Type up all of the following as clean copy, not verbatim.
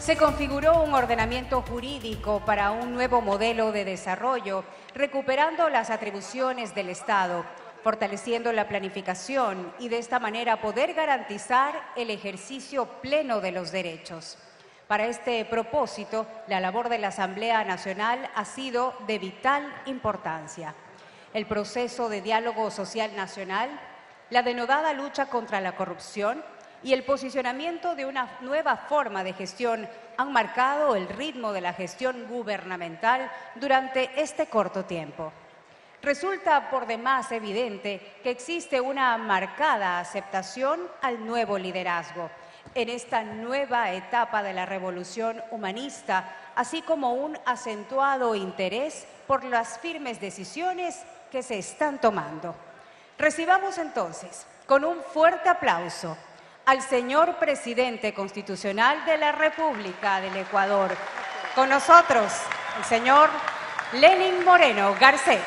se configuró un ordenamiento jurídico para un nuevo modelo de desarrollo, recuperando las atribuciones del Estado, fortaleciendo la planificación y de esta manera poder garantizar el ejercicio pleno de los derechos. Para este propósito, la labor de la Asamblea Nacional ha sido de vital importancia. El proceso de diálogo social nacional, la denodada lucha contra la corrupción y el posicionamiento de una nueva forma de gestión han marcado el ritmo de la gestión gubernamental durante este corto tiempo. Resulta por demás evidente que existe una marcada aceptación al nuevo liderazgo en esta nueva etapa de la revolución humanista, así como un acentuado interés por las firmes decisiones que se están tomando. Recibamos entonces con un fuerte aplauso al señor Presidente Constitucional de la República del Ecuador. Con nosotros, el señor Lenín Moreno Garcés.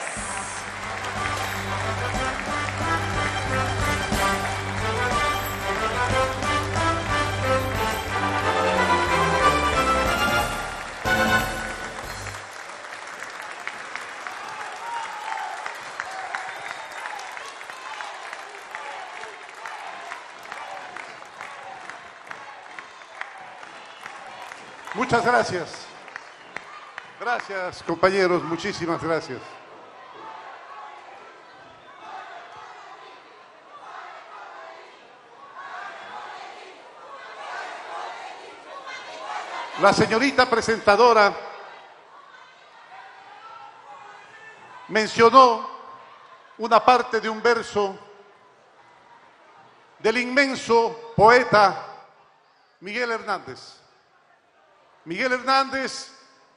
Muchas gracias. Gracias, compañeros, muchísimas gracias. La señorita presentadora mencionó una parte de un verso del inmenso poeta Miguel Hernández. Miguel Hernández,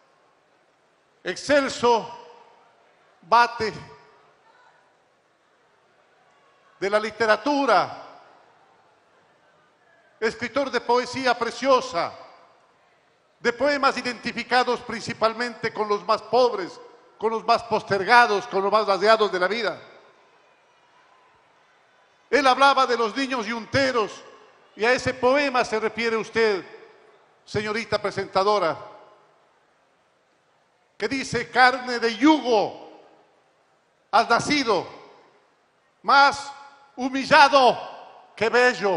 excelso bate de la literatura, escritor de poesía preciosa, de poemas identificados principalmente con los más pobres, con los más postergados, con los más vaciados de la vida. Él hablaba de los niños yunteros y a ese poema se refiere usted, señorita presentadora, que dice: carne de yugo has nacido, más humillado que bello,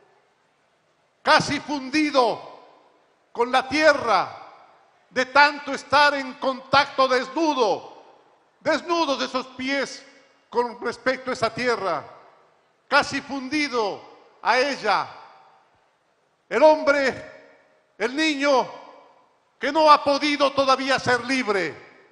casi fundido con la tierra de tanto estar en contacto desnudos de esos pies con respecto a esa tierra, casi fundido a ella. El hombre, el niño que no ha podido todavía ser libre.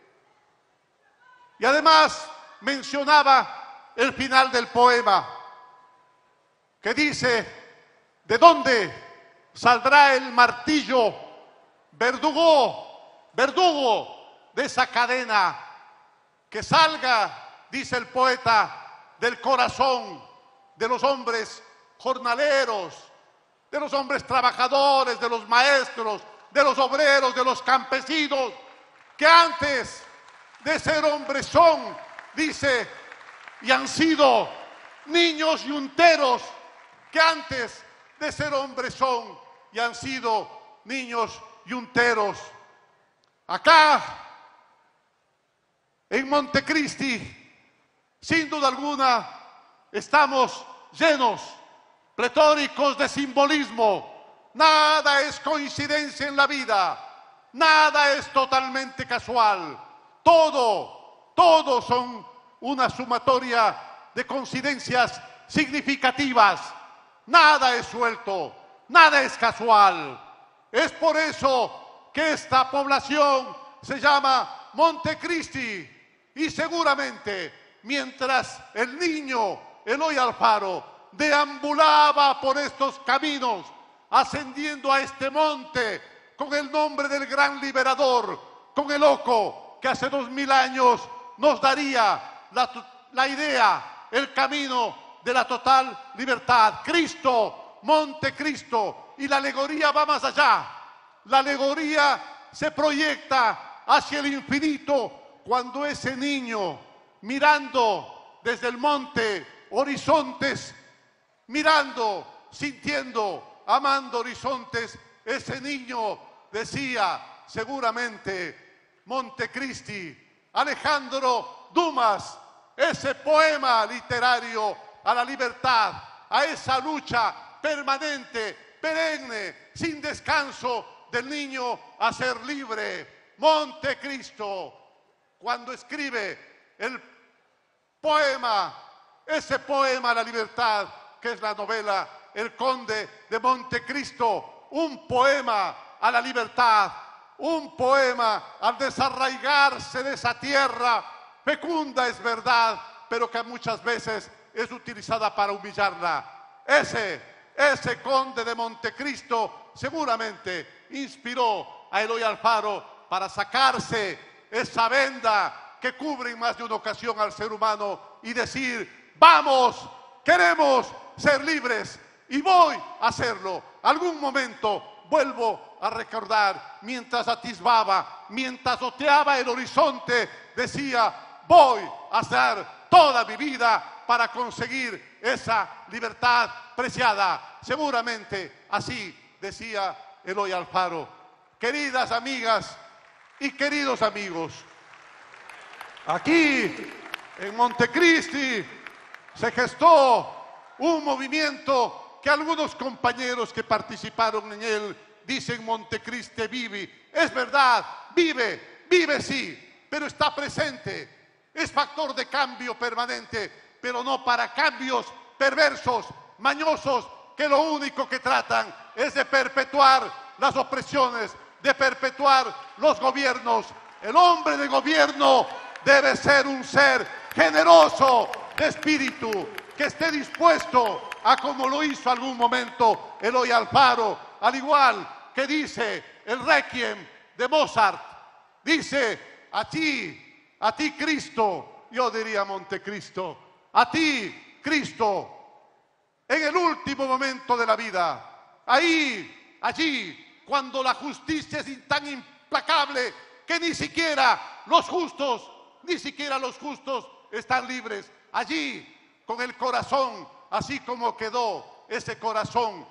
Y además mencionaba el final del poema, que dice: ¿de dónde saldrá el martillo, verdugo de esa cadena? Que salga, dice el poeta, del corazón de los hombres jornaleros, de los hombres trabajadores, de los maestros, de los obreros, de los campesinos, que antes de ser hombres son, dice, y han sido niños yunteros, que antes de ser hombres son y han sido niños yunteros. Acá, en Montecristi, sin duda alguna, estamos llenos, pletóricos de simbolismo. Nada es coincidencia en la vida, nada es totalmente casual. Todo son una sumatoria de coincidencias significativas. Nada es suelto, nada es casual. Es por eso que esta población se llama Montecristi. Y seguramente, mientras el niño Eloy Alfaro deambulaba por estos caminos, ascendiendo a este monte con el nombre del gran liberador, con el oco que hace 2000 años nos daría la idea, el camino de la total libertad. Cristo, Montecristo, y la alegoría va más allá. La alegoría se proyecta hacia el infinito cuando ese niño, mirando desde el monte horizontes, mirando, sintiendo, amando horizontes, ese niño decía seguramente Montecristi, Alejandro Dumas, ese poema literario a la libertad, a esa lucha permanente, perenne, sin descanso del niño a ser libre. Montecristo, cuando escribe el poema, ese poema a la libertad, que es la novela El Conde de Montecristo, un poema a la libertad, un poema al desarraigarse de esa tierra fecunda, es verdad, pero que muchas veces es utilizada para humillarla. Ese Conde de Montecristo seguramente inspiró a Eloy Alfaro para sacarse esa venda que cubre en más de una ocasión al ser humano y decir: vamos, queremos ser libres y voy a hacerlo. Algún momento vuelvo a recordar, mientras atisbaba, mientras oteaba el horizonte, decía: voy a hacer toda mi vida para conseguir esa libertad preciada. Seguramente así decía Eloy Alfaro. Queridas amigas y queridos amigos, aquí en Montecristi se gestó un movimiento que algunos compañeros que participaron en él dicen: Montecristi vive. Es verdad, vive sí, pero está presente. Es factor de cambio permanente, pero no para cambios perversos, mañosos, que lo único que tratan es de perpetuar las opresiones, de perpetuar los gobiernos. El hombre de gobierno debe ser un ser generoso de espíritu, que esté dispuesto a, como lo hizo algún momento Eloy Alfaro, al igual que dice el Requiem de Mozart, dice: a ti Cristo, yo diría Montecristo, a ti Cristo, en el último momento de la vida, allí, cuando la justicia es tan implacable que ni siquiera los justos están libres, allí, con el corazón, así como quedó ese corazón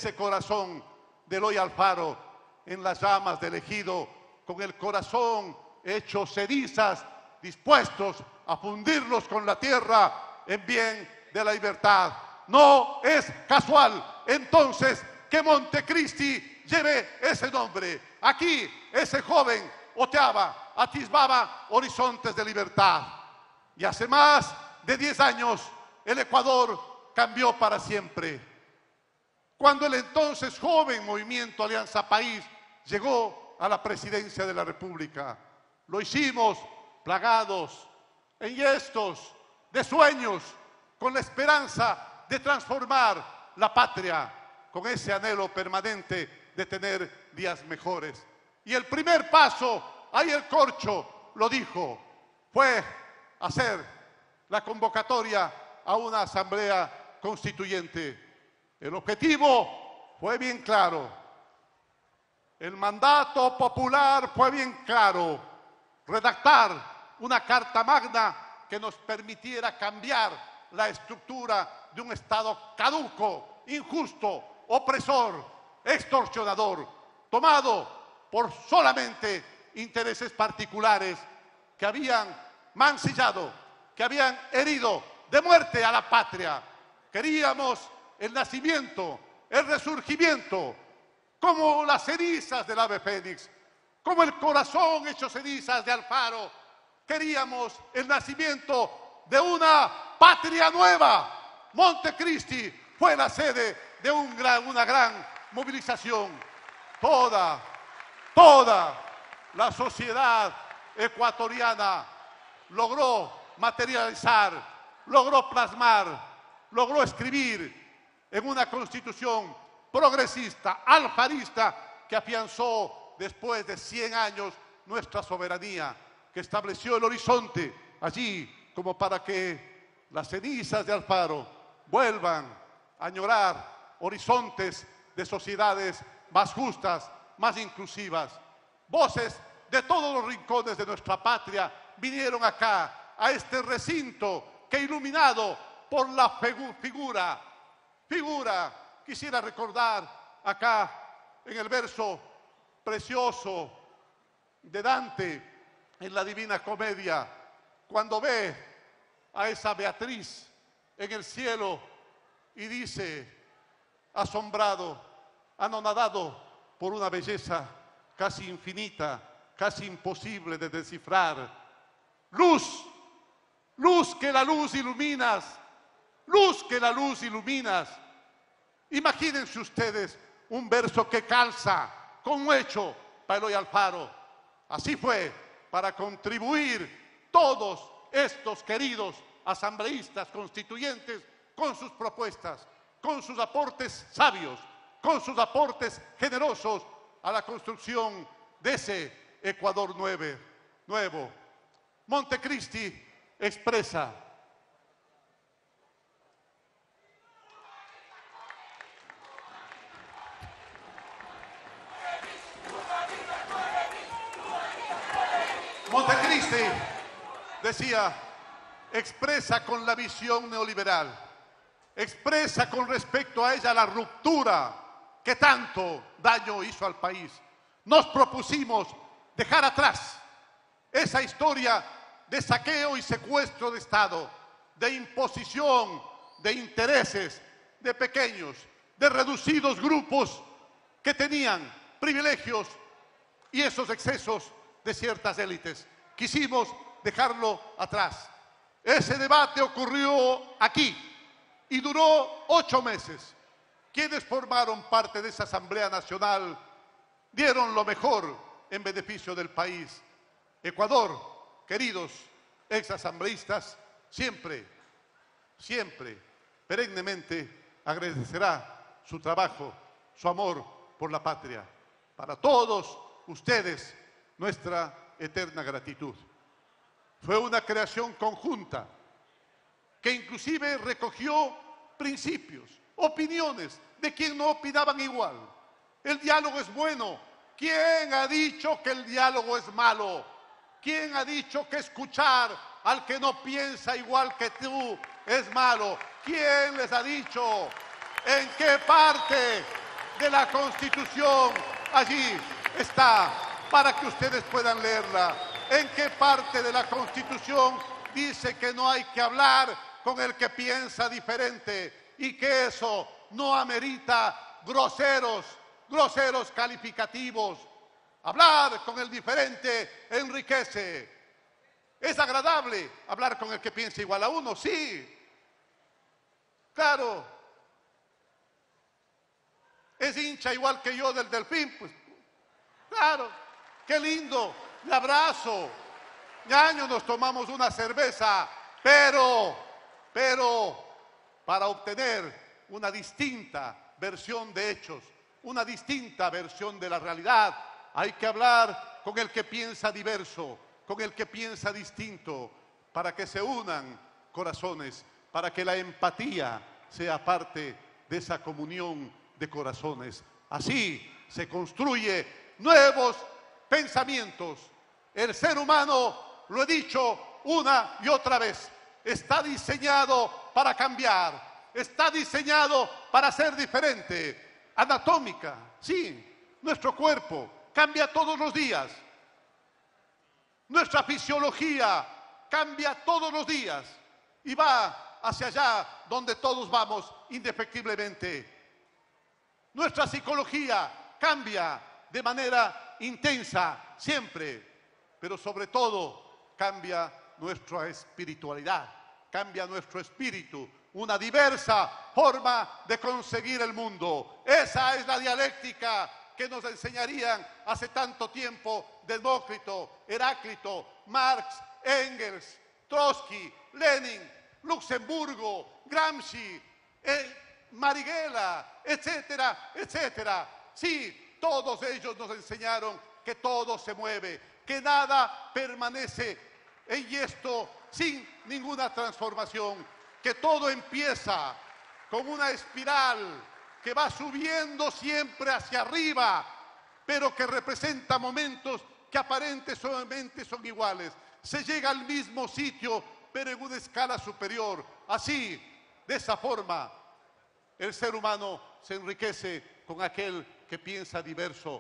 de Eloy Alfaro en las llamas del Ejido, con el corazón hecho cenizas, dispuestos a fundirlos con la tierra en bien de la libertad. No es casual, entonces, que Montecristi lleve ese nombre. Aquí, ese joven oteaba, atisbaba horizontes de libertad. Y hace más de 10 años, el Ecuador cambió para siempre. Cuando el entonces joven Movimiento Alianza País llegó a la presidencia de la República, lo hicimos plagados, enhiestos de sueños, con la esperanza de transformar la patria, con ese anhelo permanente de tener días mejores. Y el primer paso, ahí el Corcho lo dijo, fue hacer la convocatoria a una asamblea constituyente. El objetivo fue bien claro. El mandato popular fue bien claro. Redactar una carta magna que nos permitiera cambiar la estructura de un Estado caduco, injusto, opresor, extorsionador, tomado por solamente intereses particulares que habían mancillado, que habían herido de muerte a la patria. Queríamos el nacimiento, el resurgimiento, como las cenizas del ave fénix, como el corazón hecho cenizas de Alfaro. Queríamos el nacimiento de una patria nueva. Montecristi fue la sede de una gran movilización. Toda la sociedad ecuatoriana logró materializar, logró plasmar, logró escribir en una constitución progresista, alfarista, que afianzó después de 100 años nuestra soberanía, que estableció el horizonte allí como para que las cenizas de Alfaro vuelvan a añorar horizontes de sociedades más justas, más inclusivas. Voces de todos los rincones de nuestra patria vinieron acá, a este recinto que, iluminado por la figura, quisiera recordar acá en el verso precioso de Dante en la Divina Comedia, cuando ve a esa Beatriz en el cielo y dice, asombrado, anonadado por una belleza casi infinita, casi imposible de descifrar: luz, luz que la luz iluminas, luz que la luz iluminas. Imagínense ustedes un verso que calza con un hecho para Eloy Alfaro. Así fue, para contribuir todos estos queridos asambleístas constituyentes con sus propuestas, con sus aportes sabios, con sus aportes generosos a la construcción de ese Ecuador nuevo. Montecristi expresa: Montecristi decía, expresa con la visión neoliberal, expresa con respecto a ella la ruptura que tanto daño hizo al país. Nos propusimos dejar atrás esa historia de saqueo y secuestro de Estado, de imposición de intereses de pequeños, de reducidos grupos que tenían privilegios y esos excesos de ciertas élites. Quisimos dejarlo atrás. Ese debate ocurrió aquí y duró 8 meses. Quienes formaron parte de esa Asamblea Nacional dieron lo mejor en beneficio del país. Ecuador, queridos exasambleístas, siempre, perennemente agradecerá su trabajo, su amor por la patria. Para todos ustedes, nuestra eterna gratitud. Fue una creación conjunta que inclusive recogió principios, opiniones de quien no opinaban igual. El diálogo es bueno. ¿Quién ha dicho que el diálogo es malo? ¿Quién ha dicho que escuchar al que no piensa igual que tú es malo? ¿Quién les ha dicho? ¿En qué parte de la Constitución? Allí está, para que ustedes puedan leerla. ¿En qué parte de la Constitución dice que no hay que hablar con el que piensa diferente y que eso no amerita groseros calificativos? Hablar con el diferente enriquece. ¿Es agradable hablar con el que piensa igual a uno? Sí. Claro. ¿Es hincha igual que yo del Delfín? Pues claro. Qué lindo. Le abrazo. Ñaño, nos tomamos una cerveza. Pero, para obtener una distinta versión de hechos, una distinta versión de la realidad, hay que hablar con el que piensa diverso, con el que piensa distinto, para que se unan corazones, para que la empatía sea parte de esa comunión de corazones. Así se construye nuevos pensamientos. El ser humano, lo he dicho una y otra vez, está diseñado para cambiar, está diseñado para ser diferente. Anatómica, sí, nuestro cuerpo cambia todos los días. Nuestra fisiología cambia todos los días y va hacia allá donde todos vamos indefectiblemente. Nuestra psicología cambia de manera intensa siempre, pero sobre todo cambia nuestra espiritualidad, cambia nuestro espíritu, una diversa forma de conseguir el mundo. Esa es la dialéctica que nos enseñarían hace tanto tiempo Demócrito, Heráclito, Marx, Engels, Trotsky, Lenin, Luxemburgo, Gramsci, Marighella, etcétera, etcétera. Sí, todos ellos nos enseñaron que todo se mueve, que nada permanece en esto sin ninguna transformación, que todo empieza con una espiral que va subiendo siempre hacia arriba, pero que representa momentos que aparentemente son iguales. Se llega al mismo sitio, pero en una escala superior. Así, de esa forma, el ser humano se enriquece con aquel que piensa diverso.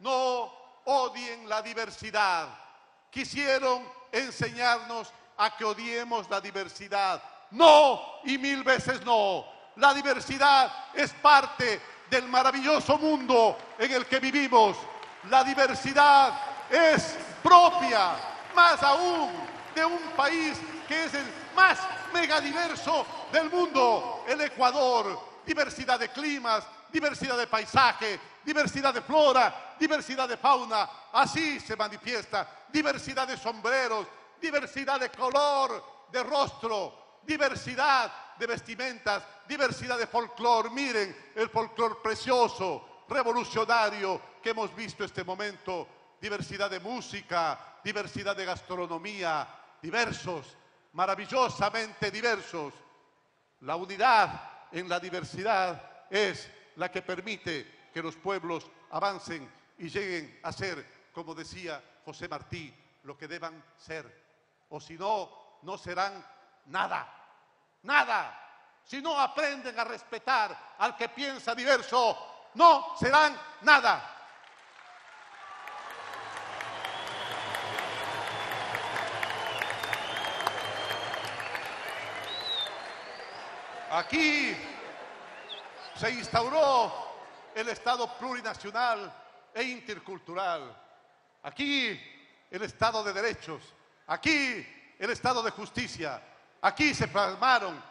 no odien la diversidad. Quisieron enseñarnos a que odiemos la diversidad. No, y mil veces no. La diversidad es parte del maravilloso mundo en el que vivimos. La diversidad es propia, más aún, de un país que es el más megadiverso del mundo, el Ecuador. Diversidad de climas, diversidad de paisaje, diversidad de flora, diversidad de fauna. Así se manifiesta. Diversidad de sombreros, diversidad de color, de rostro, diversidad de vestimentas, diversidad de folclor. Miren el folclor precioso, revolucionario que hemos visto este momento. Diversidad de música, diversidad de gastronomía, diversos, maravillosamente diversos. La unidad en la diversidad es la que permite que los pueblos avancen y lleguen a ser, como decía José Martí, lo que deban ser. O si no, no serán nada, nada. Si no aprenden a respetar al que piensa diverso, no serán nada. Aquí se instauró el Estado plurinacional e intercultural. Aquí el Estado de derechos. Aquí el Estado de justicia. Aquí se plasmaron,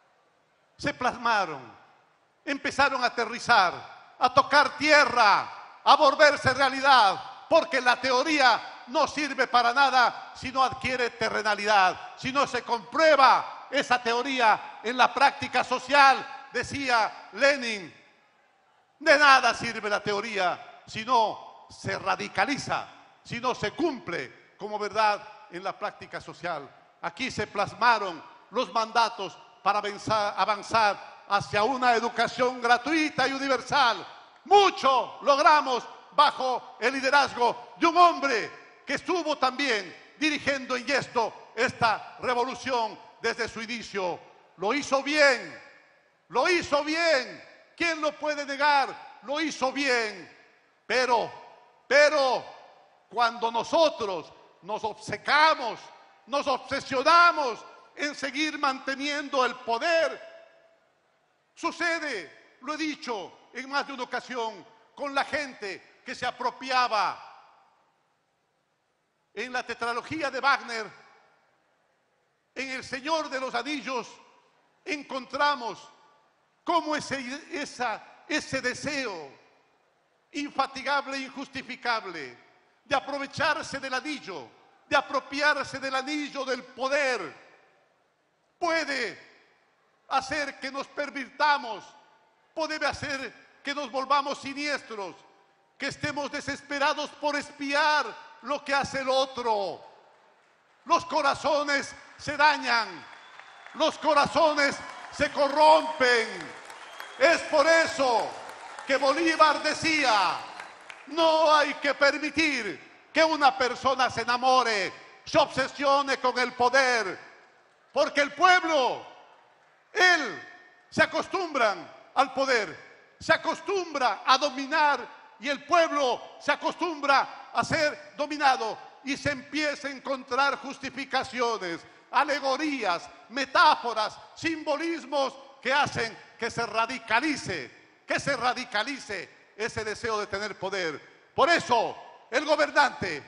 empezaron a aterrizar, a tocar tierra, a volverse realidad, porque la teoría no sirve para nada si no adquiere terrenalidad, si no se comprueba esa teoría en la práctica social. Decía Lenin, de nada sirve la teoría si no se radicaliza, si no se cumple como verdad en la práctica social. Aquí se plasmaron los mandatos para avanzar hacia una educación gratuita y universal. Mucho logramos bajo el liderazgo de un hombre que estuvo también dirigiendo en gesto esta revolución desde su inicio. Lo hizo bien, lo hizo bien. ¿Quién lo puede negar? Lo hizo bien. Pero cuando nosotros nos obcecamos, nos obsesionamos en seguir manteniendo el poder, sucede, lo he dicho en más de una ocasión, con la gente que se apropiaba. En la tetralogía de Wagner, en El Señor de los Anillos, encontramos cómo ese deseo infatigable e injustificable de aprovecharse del anillo, de apropiarse del anillo del poder, puede hacer que nos pervirtamos, puede hacer que nos volvamos siniestros, que estemos desesperados por espiar lo que hace el otro. Los corazones se dañan, los corazones se corrompen. Es por eso que Bolívar decía: no hay que permitir que una persona se enamore, se obsesione con el poder, porque el pueblo, se acostumbran al poder, se acostumbra a dominar, y el pueblo se acostumbra a ser dominado y se empieza a encontrar justificaciones, alegorías, metáforas, simbolismos que hacen que se radicalice ese deseo de tener poder. Por eso el gobernante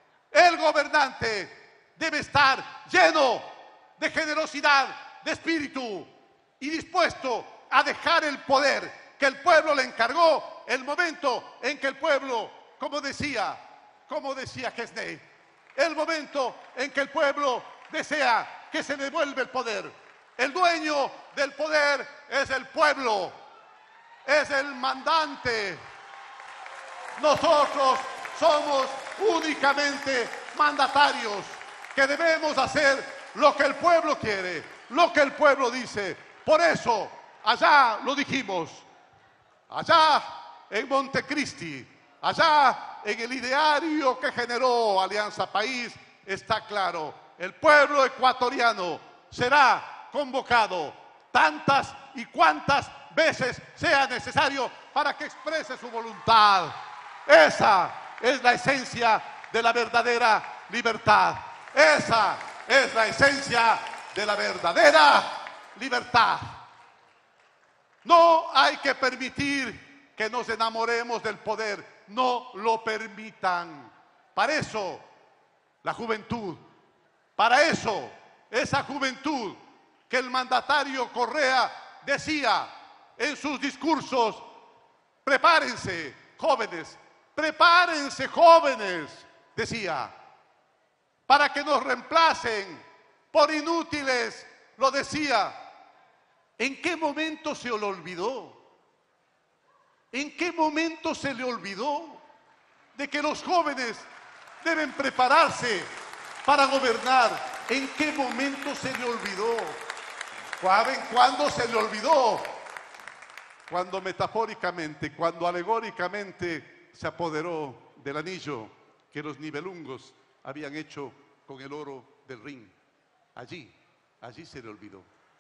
debe estar lleno de generosidad, de espíritu y dispuesto a dejar el poder que el pueblo le encargó el momento en que el pueblo, como decía Gesney, el momento en que el pueblo desea que se devuelva el poder. El dueño del poder es el pueblo, es el mandante. Nosotros somos únicamente mandatarios que debemos hacer lo que el pueblo quiere, lo que el pueblo dice. Por eso, allá lo dijimos, allá en Montecristi, allá en el ideario que generó Alianza País, está claro, el pueblo ecuatoriano será convocado tantas y cuantas veces sea necesario para que exprese su voluntad. Esa es la esencia de la verdadera libertad. Esa es la esencia de la verdadera libertad. No hay que permitir que nos enamoremos del poder. No lo permitan. Para eso, la juventud. Para eso, esa juventud que el mandatario Correa decía en sus discursos: prepárense, jóvenes, decía, para que nos reemplacen por inútiles, lo decía. ¿En qué momento se lo olvidó? ¿En qué momento se le olvidó de que los jóvenes deben prepararse para gobernar? ¿En qué momento se le olvidó? ¿Saben cuándo se le olvidó? Cuando metafóricamente, cuando alegóricamente se apoderó del anillo que los nibelungos habían hecho con el oro del Rin. Allí se le olvidó.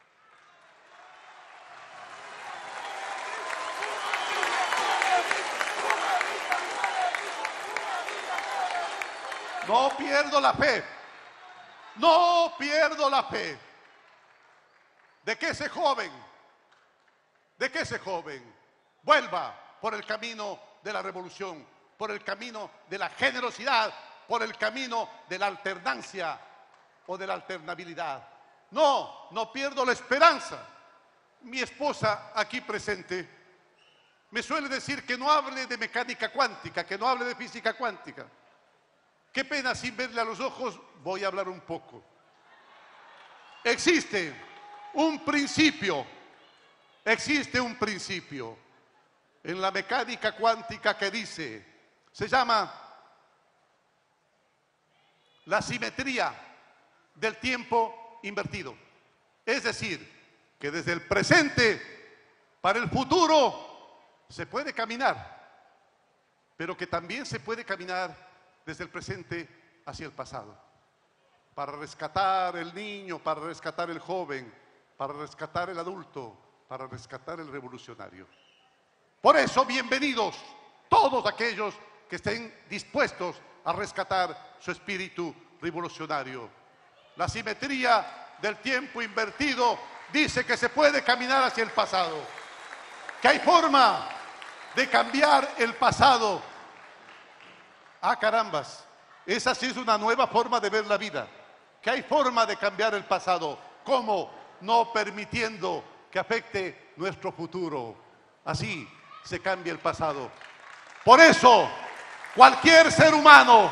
No pierdo la fe. No pierdo la fe de que ese joven vuelva por el camino de la revolución, por el camino de la generosidad, por el camino de la alternancia o de la alternabilidad. No pierdo la esperanza. Mi esposa aquí presente me suele decir que no hable de mecánica cuántica, que no hable de física cuántica. Qué pena, sin verle a los ojos voy a hablar un poco. Existe un principio en la mecánica cuántica que dice, se llama la simetría del tiempo invertido. Es decir, que desde el presente para el futuro se puede caminar, pero que también se puede caminar desde el presente hacia el pasado, para rescatar el niño, para rescatar el joven, para rescatar el adulto, para rescatar el revolucionario. Por eso, bienvenidos todos aquellos que estén dispuestos a rescatar su espíritu revolucionario. La simetría del tiempo invertido dice que se puede caminar hacia el pasado, que hay forma de cambiar el pasado. Ah, carambas, esa sí es una nueva forma de ver la vida, que hay forma de cambiar el pasado. ¿Cómo? No permitiendo que afecte nuestro futuro. Así se cambia el pasado. Por eso, cualquier ser humano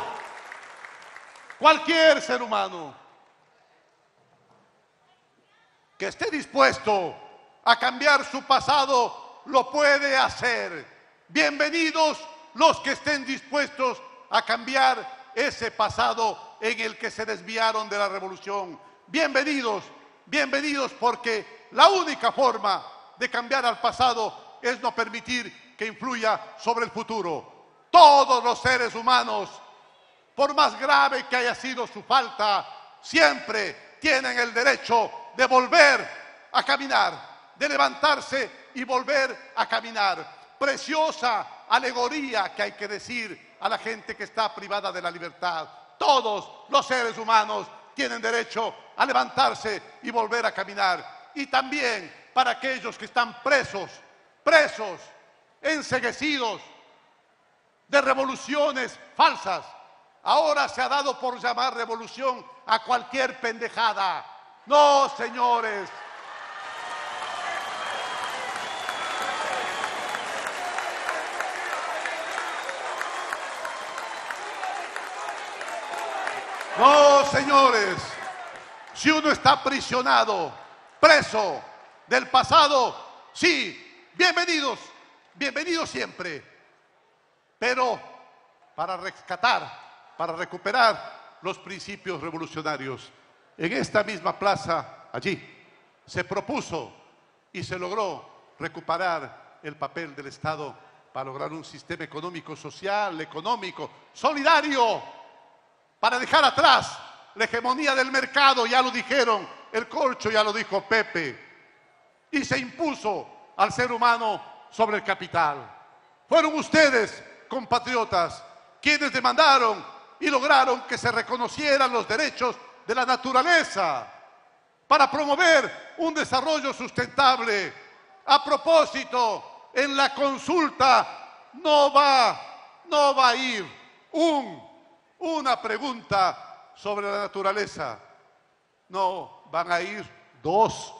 que esté dispuesto a cambiar su pasado, lo puede hacer. Bienvenidos los que estén dispuestos a cambiar ese pasado en el que se desviaron de la revolución. Bienvenidos porque la única forma de cambiar al pasado es no permitir que influya sobre el futuro. Todos los seres humanos, por más grave que haya sido su falta, siempre tienen el derecho de volver a caminar, de levantarse y volver a caminar. Preciosa alegoría que hay que decir a la gente que está privada de la libertad. Todos los seres humanos tienen derecho a levantarse y volver a caminar. Y también para aquellos que están presos, enceguecidos de revoluciones falsas. Ahora se ha dado por llamar revolución a cualquier pendejada. No, señores. No, señores. Si uno está aprisionado, preso del pasado, sí, bienvenidos siempre. Pero para rescatar, para recuperar los principios revolucionarios. En esta misma plaza, allí, se propuso y se logró recuperar el papel del Estado para lograr un sistema económico, social, económico, solidario, para dejar atrás la hegemonía del mercado, ya lo dijeron, el corcho ya lo dijo Pepe, y se impuso al ser humano sobre el capital. Fueron ustedes, compatriotas, quienes demandaron y lograron que se reconocieran los derechos de la naturaleza para promover un desarrollo sustentable. A propósito, en la consulta no va a ir una pregunta sobre la naturaleza. No, van a ir dos.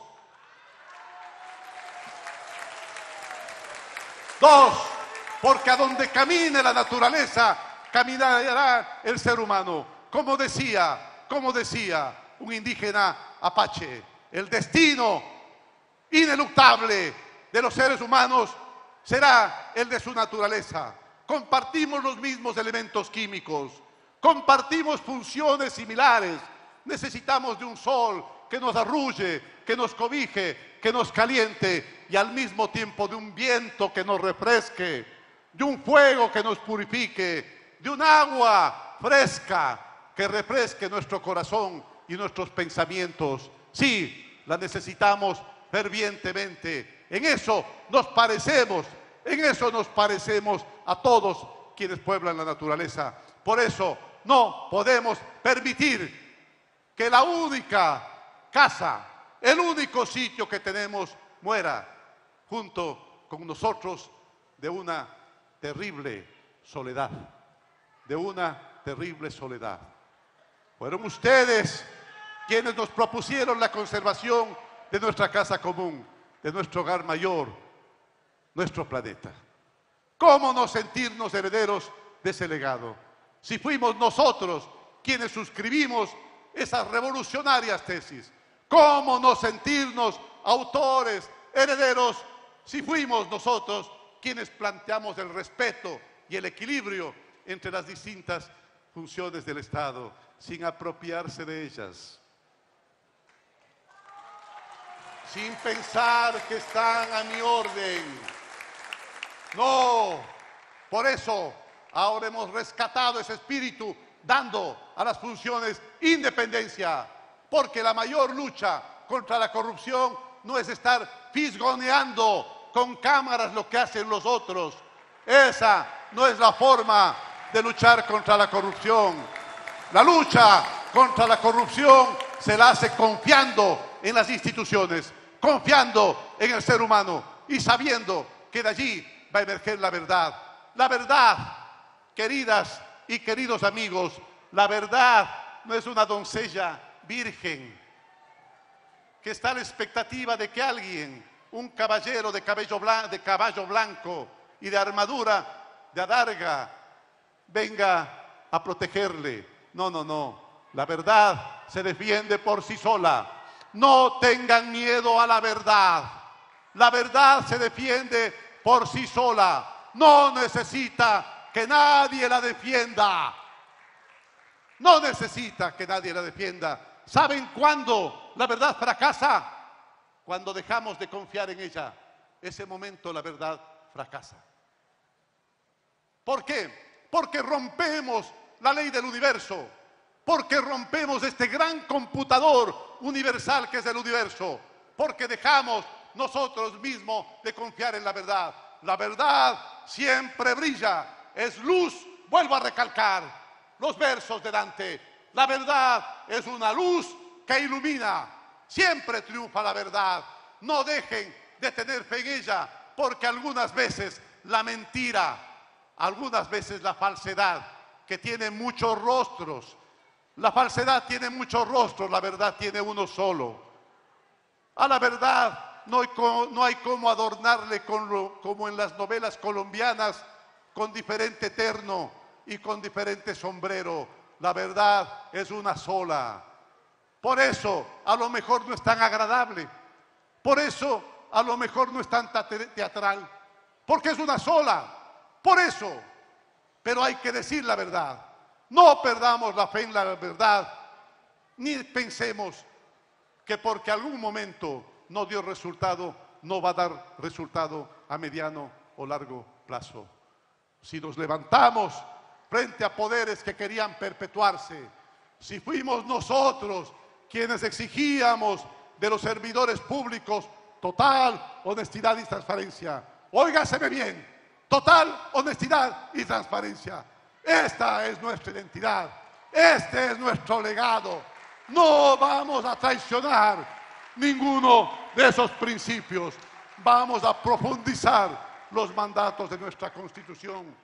Dos, porque a donde camine la naturaleza, caminará el ser humano. Como decía un indígena apache, el destino ineluctable de los seres humanos será el de su naturaleza. Compartimos los mismos elementos químicos, compartimos funciones similares. Necesitamos de un sol que nos arrulle, que nos cobije, que nos caliente, y al mismo tiempo de un viento que nos refresque, de un fuego que nos purifique, de un agua fresca que refresque nuestro corazón y nuestros pensamientos. Sí, la necesitamos fervientemente. En eso nos parecemos a todos quienes pueblan la naturaleza. Por eso no podemos permitir que la única casa, el único sitio que tenemos, muera junto con nosotros de una terrible soledad. Fueron ustedes quienes nos propusieron la conservación de nuestra casa común, de nuestro hogar mayor, nuestro planeta. ¿Cómo no sentirnos herederos de ese legado? Si fuimos nosotros quienes suscribimos esas revolucionarias tesis, ¿cómo no sentirnos autores, herederos, si fuimos nosotros quienes planteamos el respeto y el equilibrio entre las distintas funciones del Estado, sin apropiarse de ellas, sin pensar que están a mi orden? No, por eso ahora hemos rescatado ese espíritu, dando a las funciones independencia, porque la mayor lucha contra la corrupción no es estar fisgoneando con cámaras lo que hacen los otros. Esa no es la forma de luchar contra la corrupción. La lucha contra la corrupción se la hace confiando en las instituciones, confiando en el ser humano y sabiendo que de allí va a emerger la verdad. La verdad, queridas y queridos amigos, la verdad no es una doncella virgen que está a la expectativa de que alguien, un caballero de caballo blanco y de armadura de adarga, venga a protegerle. No, no, no. La verdad se defiende por sí sola. No tengan miedo a la verdad. La verdad se defiende por sí sola. No necesita que nadie la defienda. No necesita que nadie la defienda. ¿Saben cuándo la verdad fracasa? Cuando dejamos de confiar en ella. Ese momento la verdad fracasa. ¿Por qué? Porque rompemos la ley del universo. Porque rompemos este gran computador universal que es el universo. Porque dejamos nosotros mismos de confiar en la verdad. La verdad siempre brilla. Es luz, vuelvo a recalcar los versos de Dante. La verdad es una luz que ilumina. Siempre triunfa la verdad. No dejen de tener fe en ella, porque algunas veces la mentira, algunas veces la falsedad, que tiene muchos rostros. La falsedad tiene muchos rostros, la verdad tiene uno solo. A la verdad no hay cómo adornarle como en las novelas colombianas, con diferente terno y con diferente sombrero. La verdad es una sola. Por eso a lo mejor no es tan agradable. Por eso a lo mejor no es tan teatral. Porque es una sola. Por eso. Pero hay que decir la verdad. No perdamos la fe en la verdad. Ni pensemos que porque algún momento no dio resultado, no va a dar resultado a mediano o largo plazo. Si nos levantamos frente a poderes que querían perpetuarse, si fuimos nosotros quienes exigíamos de los servidores públicos total honestidad y transparencia, óigaseme bien, total honestidad y transparencia. Esta es nuestra identidad. Este es nuestro legado. No vamos a traicionar ninguno de esos principios. Vamos a profundizar los mandatos de nuestra Constitución.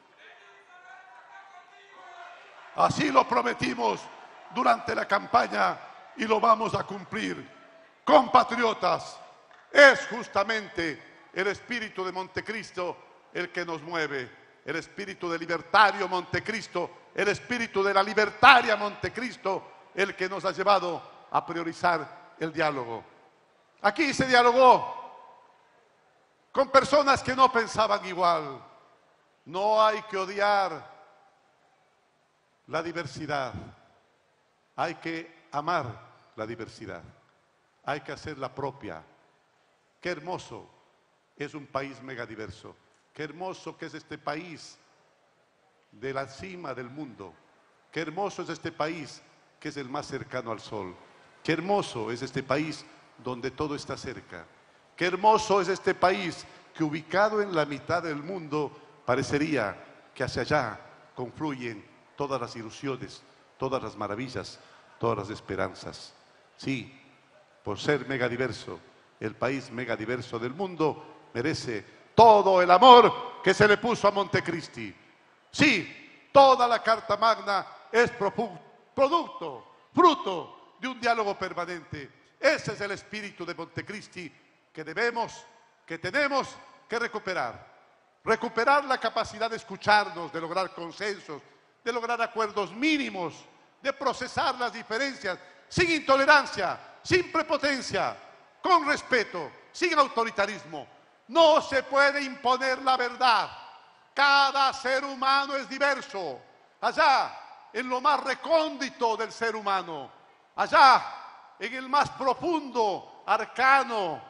Así lo prometimos durante la campaña y lo vamos a cumplir. Compatriotas, es justamente el espíritu de Montecristo el que nos mueve, el espíritu de libertario Montecristo, el espíritu de la libertaria Montecristo, el que nos ha llevado a priorizar el diálogo. Aquí se dialogó con personas que no pensaban igual. No hay que odiar la diversidad, hay que amar la diversidad, hay que hacerla propia. Qué hermoso es un país megadiverso, qué hermoso que es este país de la cima del mundo, qué hermoso es este país que es el más cercano al sol, qué hermoso es este país donde todo está cerca, qué hermoso es este país que ubicado en la mitad del mundo parecería que hacia allá confluyen todas las ilusiones, todas las maravillas, todas las esperanzas. Sí, por ser megadiverso, el país megadiverso del mundo merece todo el amor que se le puso a Montecristi. Sí, toda la Carta Magna es producto, fruto de un diálogo permanente. Ese es el espíritu de Montecristi que tenemos que recuperar. Recuperar la capacidad de escucharnos, de lograr consensos, de lograr acuerdos mínimos, de procesar las diferencias sin intolerancia, sin prepotencia, con respeto, sin autoritarismo. No se puede imponer la verdad. Cada ser humano es diverso. Allá, en lo más recóndito del ser humano, allá, en el más profundo arcano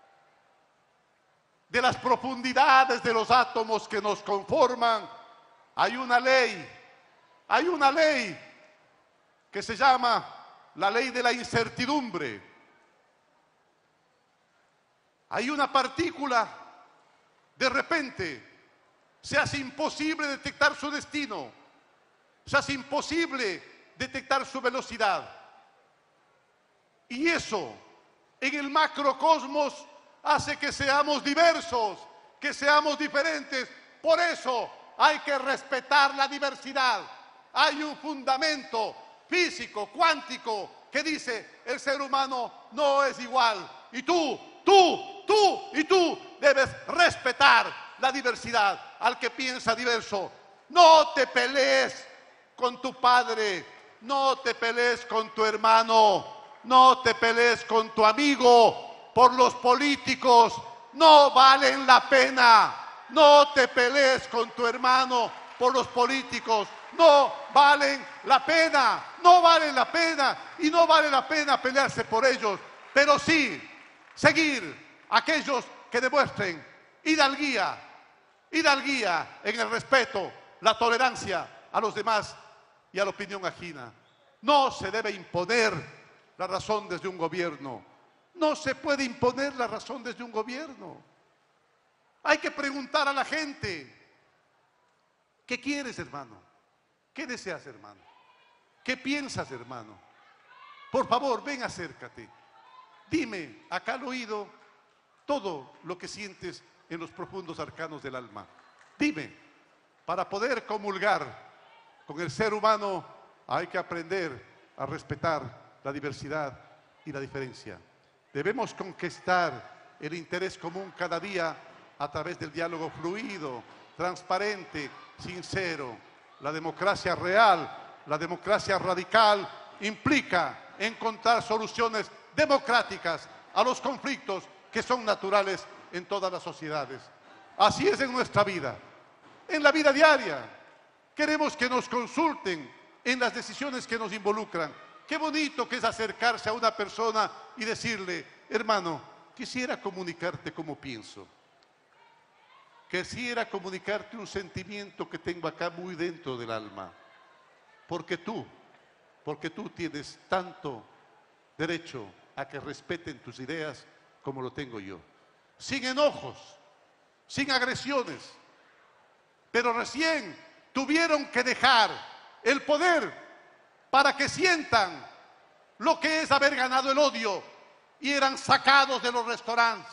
de las profundidades de los átomos que nos conforman, hay una ley que se llama la ley de la incertidumbre. Hay una partícula, de repente, se hace imposible detectar su destino, se hace imposible detectar su velocidad. Y eso, en el macrocosmos, hace que seamos diversos, que seamos diferentes. Por eso hay que respetar la diversidad. Hay un fundamento físico, cuántico, que dice el ser humano no es igual. Y tú debes respetar la diversidad. Al que piensa diverso, no te pelees con tu padre, no te pelees con tu hermano, no te pelees con tu amigo. Por los políticos no valen la pena. No te pelees con tu hermano por los políticos. No valen la pena, no valen la pena y no vale la pena pelearse por ellos, pero sí seguir aquellos que demuestren hidalguía en el respeto, la tolerancia a los demás y a la opinión ajena. No se debe imponer la razón desde un gobierno, no se puede imponer la razón desde un gobierno. Hay que preguntar a la gente, ¿qué quieres, hermano? ¿Qué deseas, hermano? ¿Qué piensas, hermano? Por favor, ven, acércate. Dime acá al oído todo lo que sientes en los profundos arcanos del alma. Dime, para poder comulgar con el ser humano hay que aprender a respetar la diversidad y la diferencia. Debemos conquistar el interés común cada día a través del diálogo fluido, transparente, sincero. La democracia real, la democracia radical implica encontrar soluciones democráticas a los conflictos que son naturales en todas las sociedades. Así es en nuestra vida, en la vida diaria. Queremos que nos consulten en las decisiones que nos involucran. Qué bonito que es acercarse a una persona y decirle, hermano, quisiera comunicarte cómo pienso. Quisiera comunicarte un sentimiento que tengo acá muy dentro del alma. Porque tú tienes tanto derecho a que respeten tus ideas como lo tengo yo. Sin enojos, sin agresiones. Pero recién tuvieron que dejar el poder para que sientan lo que es haber ganado el odio y eran sacados de los restaurantes.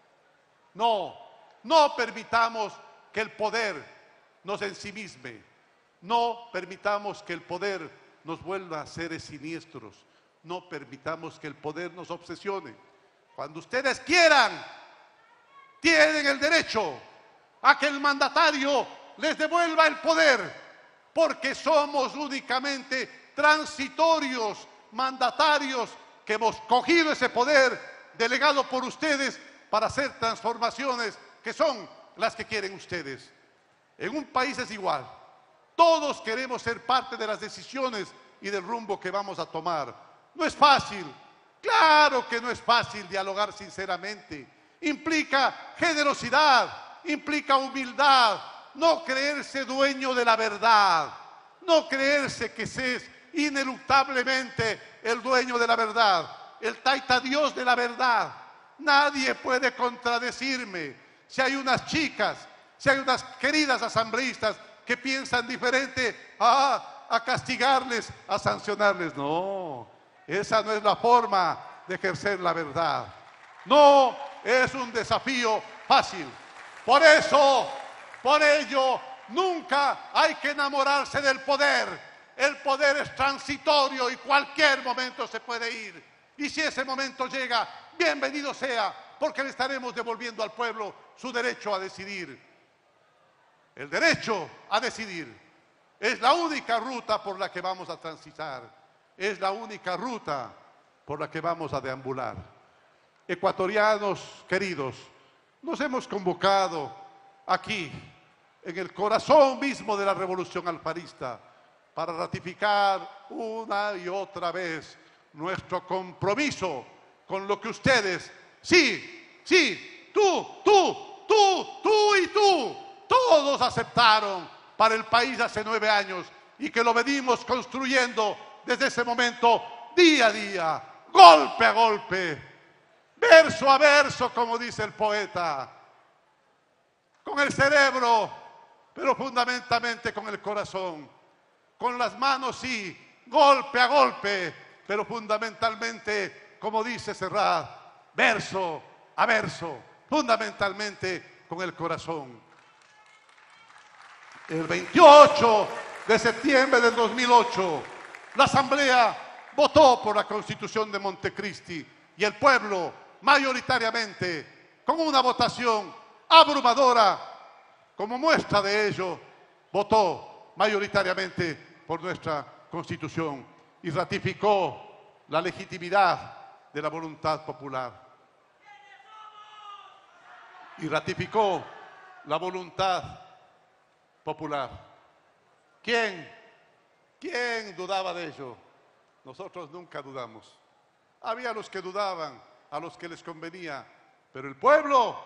No, no permitamos que el poder nos ensimisme. No permitamos que el poder nos vuelva a seres siniestros. No permitamos que el poder nos obsesione. Cuando ustedes quieran, tienen el derecho a que el mandatario les devuelva el poder, porque somos únicamente transitorios mandatarios que hemos cogido ese poder delegado por ustedes para hacer transformaciones que son las que quieren ustedes. En un país es igual. Todos queremos ser parte de las decisiones y del rumbo que vamos a tomar. No es fácil. Claro que no es fácil dialogar sinceramente. Implica generosidad, implica humildad, no creerse dueño de la verdad, no creerse que se es ineluctablemente el dueño de la verdad, el taita Dios de la verdad. Nadie puede contradecirme. Si hay unas chicas, si hay unas queridas asambleístas que piensan diferente, a castigarles, a sancionarles. No, esa no es la forma de ejercer la verdad. No es un desafío fácil. Por eso, por ello, nunca hay que enamorarse del poder. El poder es transitorio y cualquier momento se puede ir. Y si ese momento llega, bienvenido sea, porque le estaremos devolviendo al pueblo su derecho a decidir. El derecho a decidir es la única ruta por la que vamos a transitar. Es la única ruta por la que vamos a deambular. Ecuatorianos queridos, nos hemos convocado aquí, en el corazón mismo de la revolución alfarista, para ratificar una y otra vez nuestro compromiso con lo que ustedes, tú y tú, todos aceptaron para el país hace 9 años y que lo venimos construyendo desde ese momento, día a día, golpe a golpe, verso a verso, como dice el poeta, con el cerebro, pero fundamentalmente con el corazón, con las manos sí, golpe a golpe, pero fundamentalmente, como dice Serrat, verso a verso, fundamentalmente con el corazón. El 28 de septiembre del 2008, la Asamblea votó por la Constitución de Montecristi y el pueblo, mayoritariamente, con una votación abrumadora, como muestra de ello, votó mayoritariamente por nuestra Constitución y ratificó la legitimidad de la voluntad popular. Y ratificó la voluntad popular. ¿Quién dudaba de ello? Nosotros nunca dudamos. Había los que dudaban, a los que les convenía, pero el pueblo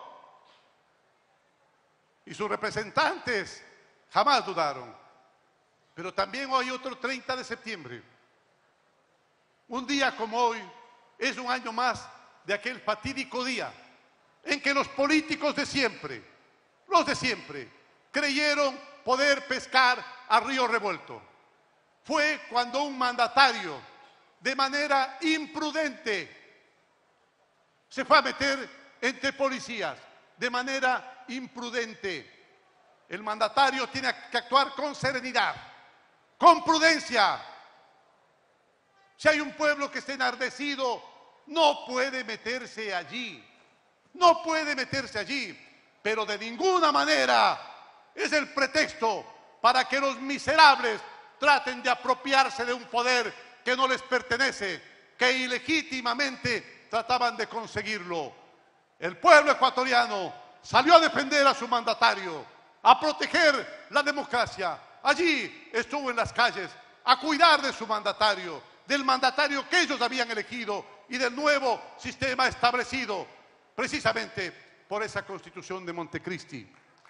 y sus representantes jamás dudaron. Pero también hay otro 30 de septiembre. Un día como hoy es un año más de aquel fatídico día en que los políticos de siempre, los de siempre, creyeron poder pescar a río revuelto. Fue cuando un mandatario, de manera imprudente, se fue a meter entre policías, de manera imprudente. El mandatario tiene que actuar con serenidad, con prudencia. Si hay un pueblo que esté enardecido, no puede meterse allí. No puede meterse allí, pero de ninguna manera es el pretexto para que los miserables traten de apropiarse de un poder que no les pertenece, que ilegítimamente trataban de conseguirlo. El pueblo ecuatoriano salió a defender a su mandatario, a proteger la democracia. Allí estuvo en las calles a cuidar de su mandatario, del mandatario que ellos habían elegido y del nuevo sistema establecido precisamente por esa Constitución de Montecristi.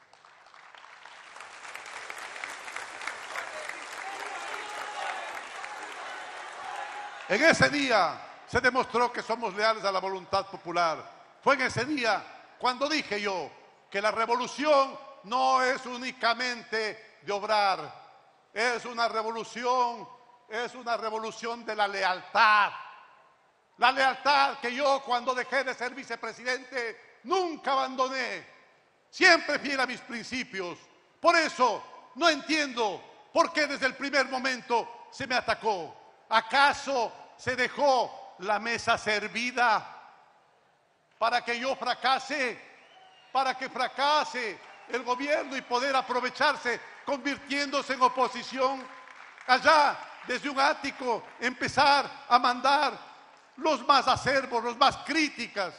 En ese día se demostró que somos leales a la voluntad popular. Fue en ese día cuando dije yo que la revolución no es únicamente de obrar. Es una revolución de la lealtad. La lealtad que yo, cuando dejé de ser vicepresidente, nunca abandoné. Siempre fiel a mis principios. Por eso no entiendo por qué desde el primer momento se me atacó. ¿Acaso se dejó la mesa servida para que yo fracase? Para que fracase el gobierno y poder aprovecharse, convirtiéndose en oposición. Allá, desde un ático, empezar a mandar los más acerbos, los más críticas,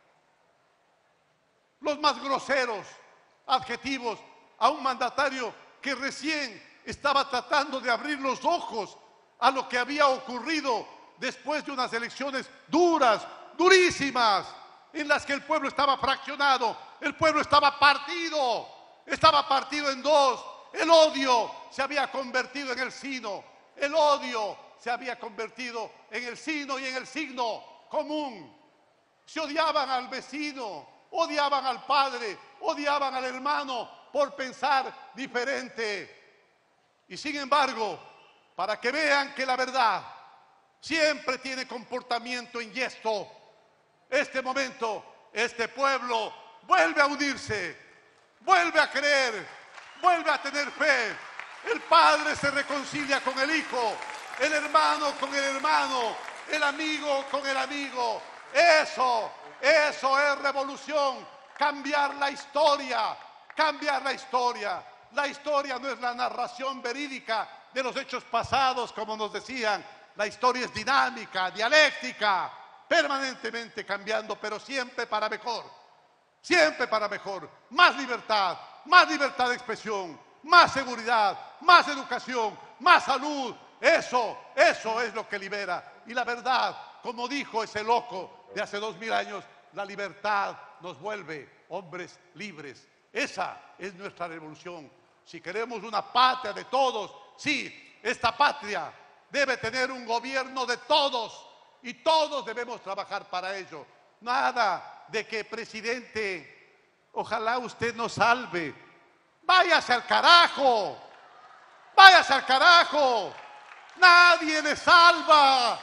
los más groseros adjetivos a un mandatario que recién estaba tratando de abrir los ojos a lo que había ocurrido después de unas elecciones duras, durísimas, en las que el pueblo estaba fraccionado, el pueblo estaba partido en dos. El odio se había convertido en el sino, el odio se había convertido en el sino y en el signo común. Se odiaban al vecino, odiaban al padre, odiaban al hermano por pensar diferente. Y sin embargo, para que vean que la verdad siempre tiene comportamiento inyesto, este momento, este pueblo vuelve a unirse, vuelve a creer, vuelve a tener fe. El padre se reconcilia con el hijo, el hermano con el hermano, el amigo con el amigo. Eso es revolución, cambiar la historia, cambiar la historia. La historia no es la narración verídica de los hechos pasados, como nos decían. La historia es dinámica, dialéctica, permanentemente cambiando, pero siempre para mejor. Siempre para mejor. Más libertad de expresión, más seguridad, más educación, más salud. Eso es lo que libera. Y la verdad, como dijo ese loco de hace 2000 años, la libertad nos vuelve hombres libres. Esa es nuestra revolución. Si queremos una patria de todos, sí, esta patria debe tener un gobierno de todos y todos debemos trabajar para ello. Nada de que, presidente, ojalá usted nos salve. Váyase al carajo, váyase al carajo. Nadie le salva.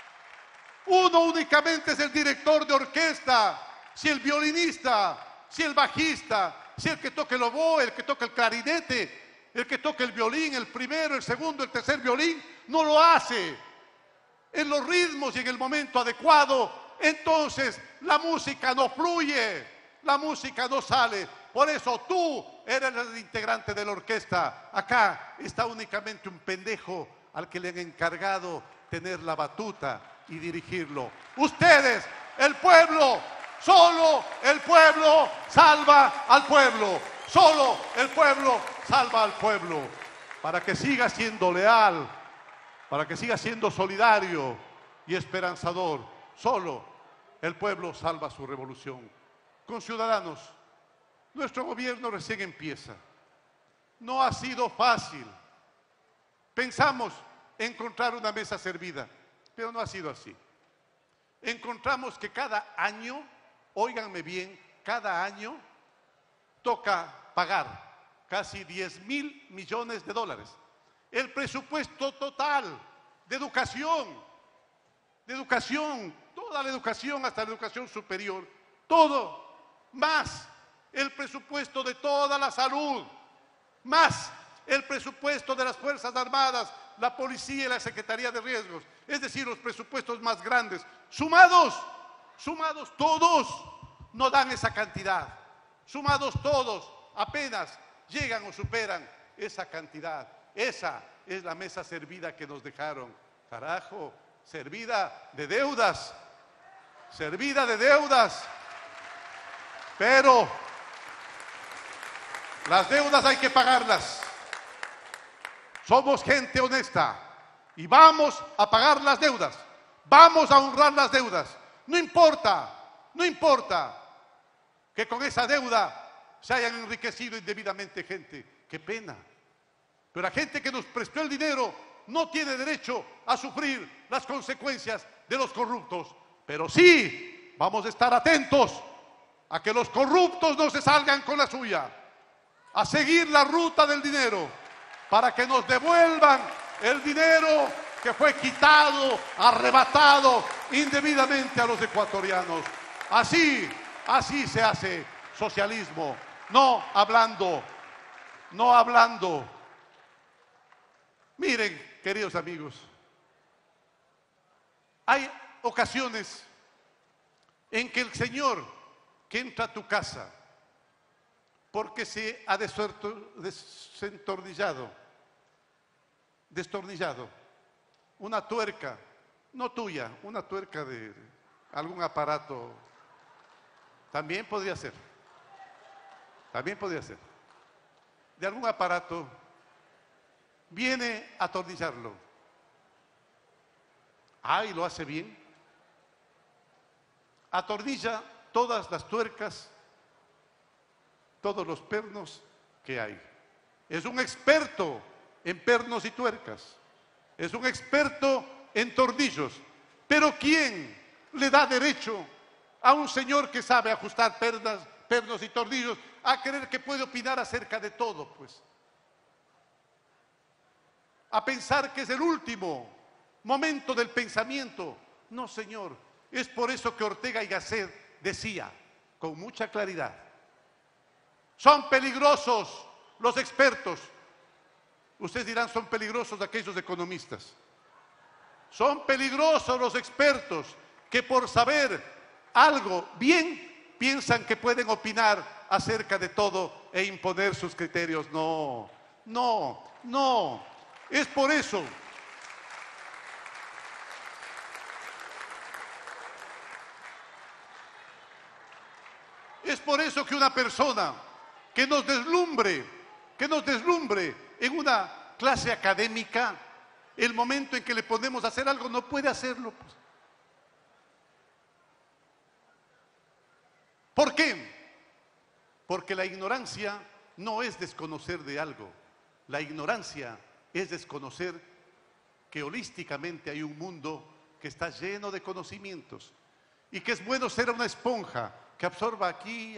Uno únicamente es el director de orquesta. Si el violinista, si el bajista, si el que toque el oboe, el que toque el clarinete, el que toque el violín, el primero, el segundo, el tercer violín, no lo hace en los ritmos y en el momento adecuado, entonces la música no fluye, la música no sale. Por eso tú eres el integrante de la orquesta. Acá está únicamente un pendejo al que le han encargado tener la batuta y dirigirlo. Ustedes, el pueblo, solo el pueblo salva al pueblo. Solo el pueblo salva al pueblo. Para que siga siendo leal, para que siga siendo solidario y esperanzador. Solo el pueblo salva su revolución. Conciudadanos, nuestro gobierno recién empieza. No ha sido fácil. Pensamos encontrar una mesa servida, pero no ha sido así. Encontramos que cada año, óiganme bien, cada año toca pagar casi 10.000 millones de dólares. El presupuesto total de educación, toda la educación hasta la educación superior, todo, más el presupuesto de toda la salud, más el presupuesto de las Fuerzas Armadas, la Policía y la Secretaría de Riesgos, es decir, los presupuestos más grandes, sumados todos, no dan esa cantidad. Sumados todos, apenas llegan o superan esa cantidad. Esa es la mesa servida que nos dejaron. Carajo, servida de deudas. Pero las deudas hay que pagarlas. Somos gente honesta y vamos a pagar las deudas. Vamos a honrar las deudas. No importa que con esa deuda se hayan enriquecido indebidamente gente. Qué pena. Pero la gente que nos prestó el dinero no tiene derecho a sufrir las consecuencias de los corruptos. Pero sí vamos a estar atentos a que los corruptos no se salgan con la suya, a seguir la ruta del dinero, para que nos devuelvan el dinero que fue quitado, arrebatado indebidamente a los ecuatorianos. Así se hace socialismo, no hablando. Miren, queridos amigos, hay ocasiones en que el señor que entra a tu casa porque se ha destornillado una tuerca, no tuya, una tuerca de algún aparato, también podría ser, de algún aparato, viene a atornillarlo. Y lo hace bien. Atornilla todas las tuercas, todos los pernos que hay. Es un experto en pernos y tuercas. Es un experto en tornillos. Pero ¿quién le da derecho a un señor que sabe ajustar pernos y tornillos a creer que puede opinar acerca de todo, pues? A pensar que es el último momento del pensamiento. No, señor. Es por eso que Ortega y Gasset decía con mucha claridad: son peligrosos los expertos. Ustedes dirán, son peligrosos aquellos economistas. Son peligrosos los expertos que por saber algo bien piensan que pueden opinar acerca de todo e imponer sus criterios. No. Es por eso. Es por eso que una persona que nos deslumbre en una clase académica, el momento en que le ponemos a hacer algo no puede hacerlo, pues. ¿Por qué? Porque la ignorancia no es desconocer de algo. La ignorancia es desconocer que holísticamente hay un mundo que está lleno de conocimientos y que es bueno ser una esponja que absorba aquí,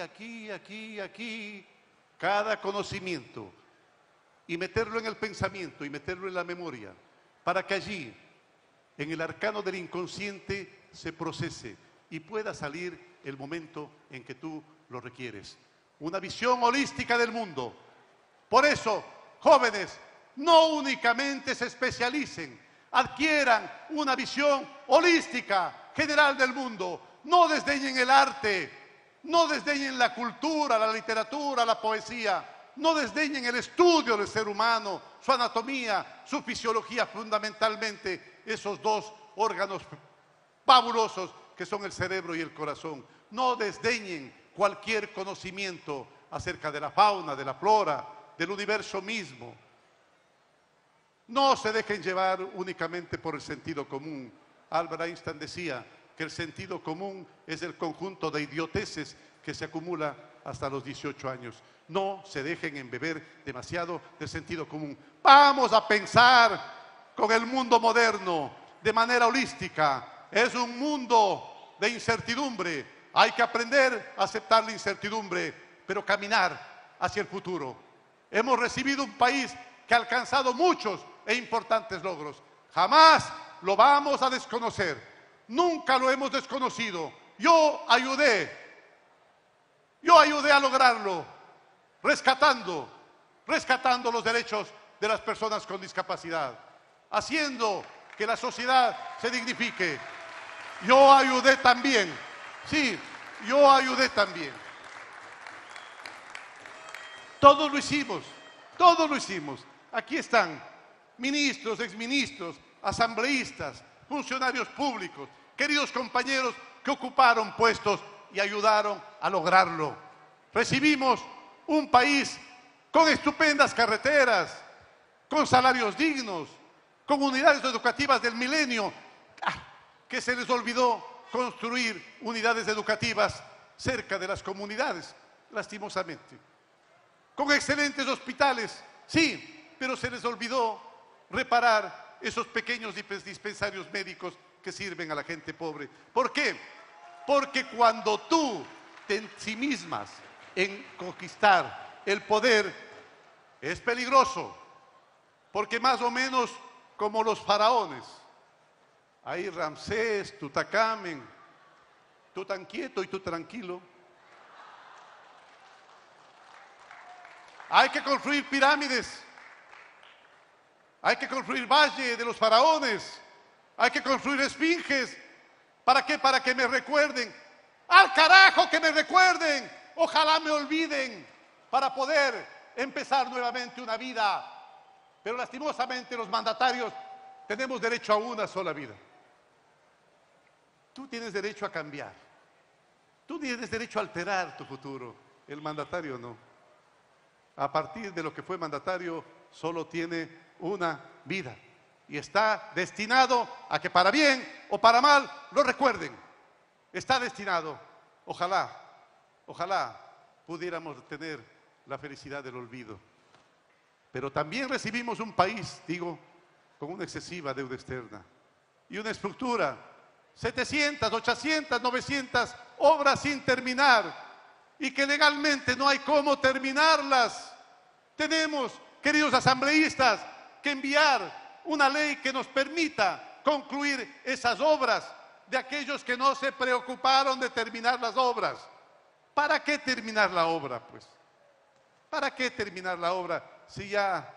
cada conocimiento y meterlo en el pensamiento y meterlo en la memoria para que allí, en el arcano del inconsciente, se procese y pueda salir el momento en que tú lo requieres. Una visión holística del mundo. Por eso, jóvenes, no únicamente se especialicen, adquieran una visión holística, general del mundo. No desdeñen el arte, no desdeñen la cultura, la literatura, la poesía, no desdeñen el estudio del ser humano, su anatomía, su fisiología, fundamentalmente esos dos órganos fabulosos que son el cerebro y el corazón. No desdeñen cualquier conocimiento acerca de la fauna, de la flora, del universo mismo. No se dejen llevar únicamente por el sentido común. Albert Einstein decía que el sentido común es el conjunto de idioteces que se acumula hasta los 18 años. No se dejen embeber demasiado del sentido común. Vamos a pensar con el mundo moderno de manera holística. Es un mundo de incertidumbre. Hay que aprender a aceptar la incertidumbre, pero caminar hacia el futuro. Hemos recibido un país que ha alcanzado muchos e importantes logros. Jamás lo vamos a desconocer. Nunca lo hemos desconocido. Yo ayudé a lograrlo, rescatando los derechos de las personas con discapacidad, haciendo que la sociedad se dignifique. Yo ayudé también. Sí, yo ayudé también. Todos lo hicimos. Aquí están ministros, exministros, asambleístas, funcionarios públicos, queridos compañeros que ocuparon puestos y ayudaron a lograrlo. Recibimos un país con estupendas carreteras, con salarios dignos, con unidades educativas del milenio, que se les olvidó construir unidades educativas cerca de las comunidades, lastimosamente. Con excelentes hospitales, sí, pero se les olvidó reparar esos pequeños dispensarios médicos que sirven a la gente pobre. ¿Por qué? Porque cuando tú te ensimismas en conquistar el poder, es peligroso. porque más o menos como los faraones, ahí Ramsés, Tutankamón, tú tan quieto y tú tranquilo. Hay que construir pirámides, hay que construir valle de los faraones, hay que construir esfinges. ¿Para qué? Para que me recuerden. ¡Al carajo que me recuerden! Ojalá me olviden para poder empezar nuevamente una vida. Pero lastimosamente los mandatarios tenemos derecho a una sola vida. Tú tienes derecho a cambiar. Tú tienes derecho a alterar tu futuro. El mandatario no. A partir de lo que fue mandatario, solo tiene una vida. Y está destinado a que para bien o para mal lo recuerden. Está destinado. Ojalá pudiéramos tener la felicidad del olvido. Pero también recibimos un país, digo, con una excesiva deuda externa y una estructura, 700, 800, 900 obras sin terminar y que legalmente no hay cómo terminarlas. Tenemos, queridos asambleístas, que enviar una ley que nos permita concluir esas obras de aquellos que no se preocuparon de terminar las obras. ¿Para qué terminar la obra, pues? ¿Para qué terminar la obra si ya...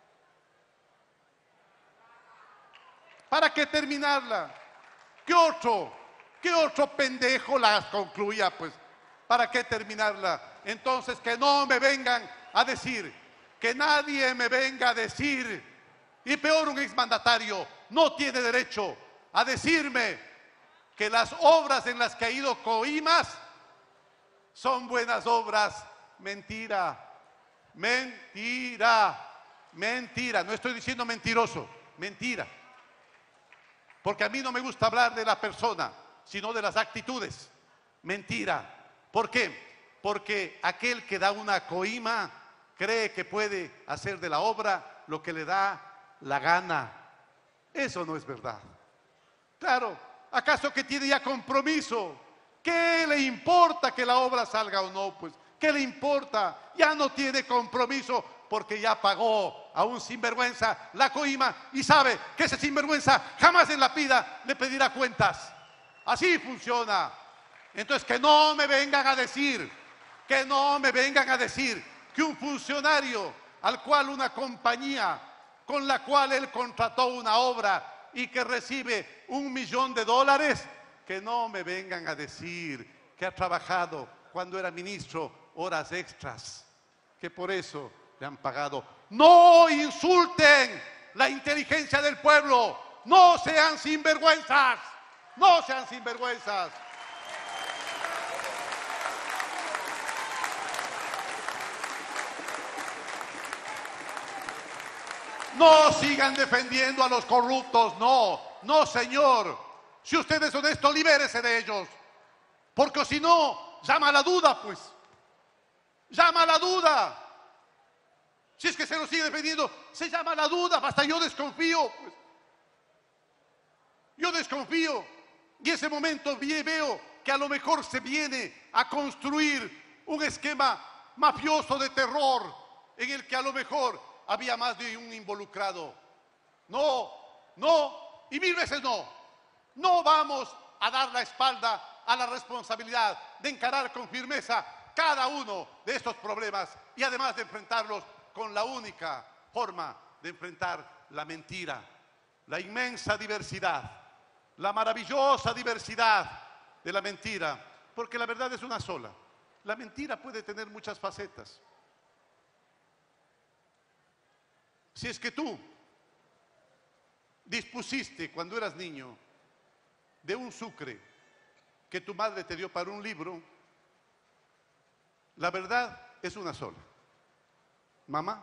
¿Para qué terminarla? ¿Qué otro pendejo la concluía, pues? ¿Para qué terminarla? Entonces, que no me vengan a decir, que nadie me venga a decir, y peor un exmandatario, no tiene derecho a decirme que las obras en las que ha ido Coimas son buenas obras. Mentira, mentira, mentira. No estoy diciendo mentiroso, mentira. Porque a mí no me gusta hablar de la persona, sino de las actitudes. Mentira. ¿Por qué? Porque aquel que da una coima cree que puede hacer de la obra lo que le da la gana. Eso no es verdad. Claro, ¿acaso que tiene ya compromiso? ¿Qué le importa que la obra salga o no? Pues, ¿qué le importa? Ya no tiene compromiso porque ya pagó a un sinvergüenza la coima y sabe que ese sinvergüenza jamás en la vida le pedirá cuentas. Así funciona. Entonces, que no me vengan a decir, que un funcionario al cual una compañía con la cual él contrató una obra y que recibe $1 millón, que no me vengan a decir que ha trabajado cuando era ministro horas extras, que por eso le han pagado. No insulten la inteligencia del pueblo, no sean sinvergüenzas, no sean sinvergüenzas. No sigan defendiendo a los corruptos, no señor. Si usted es honesto, libérese de ellos. Porque si no, llama a la duda, pues. Llama a la duda. Si es que se lo sigue defendiendo, se llama a la duda. Hasta yo desconfío, pues. Yo desconfío. Y en ese momento veo que a lo mejor se viene a construir un esquema mafioso de terror en el que a lo mejor había más de un involucrado. No, y 1000 veces no. No vamos a dar la espalda a la responsabilidad de encarar con firmeza cada uno de estos problemas y además de enfrentarlos con la única forma de enfrentar la mentira, la inmensa diversidad, la maravillosa diversidad de la mentira, porque la verdad es una sola. La mentira puede tener muchas facetas. Si es que tú dispusiste cuando eras niño de un sucre que tu madre te dio para un libro, la verdad es una sola. Mamá,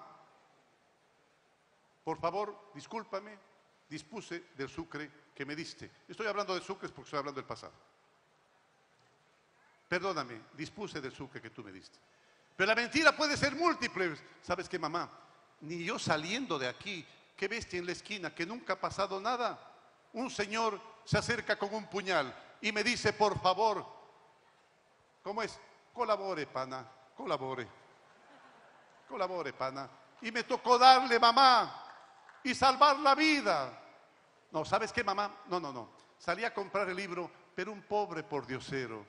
por favor, discúlpame, dispuse del sucre que me diste. Estoy hablando de sucres porque estoy hablando del pasado. Perdóname, dispuse del sucre que tú me diste. Pero la mentira puede ser múltiple. ¿Sabes qué, mamá? Ni yo saliendo de aquí, qué bestia en la esquina, que nunca ha pasado nada. Un señor se acerca con un puñal y me dice, por favor, ¿cómo es? Colabore, pana, colabore, pana. Y me tocó darle, mamá. y salvar la vida. No, ¿sabes qué, mamá? No. Salí a comprar el libro, pero un pobre pordiosero,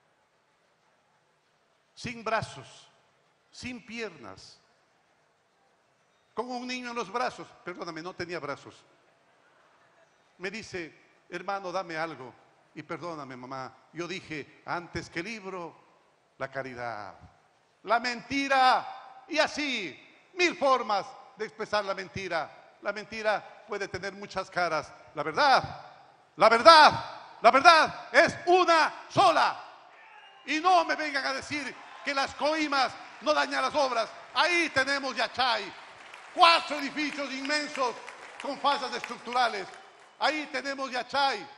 sin brazos, sin piernas, con un niño en los brazos. Perdóname, no tenía brazos. Me dice, hermano, dame algo. Y perdóname, mamá, yo dije, antes que el libro, la caridad, la mentira, y así, 1000 formas de expresar la mentira. La mentira puede tener muchas caras. La verdad es una sola. Y no me vengan a decir que las coimas no dañan las obras. Ahí tenemos Yachay, 4 edificios inmensos con fallas estructurales. Ahí tenemos Yachay,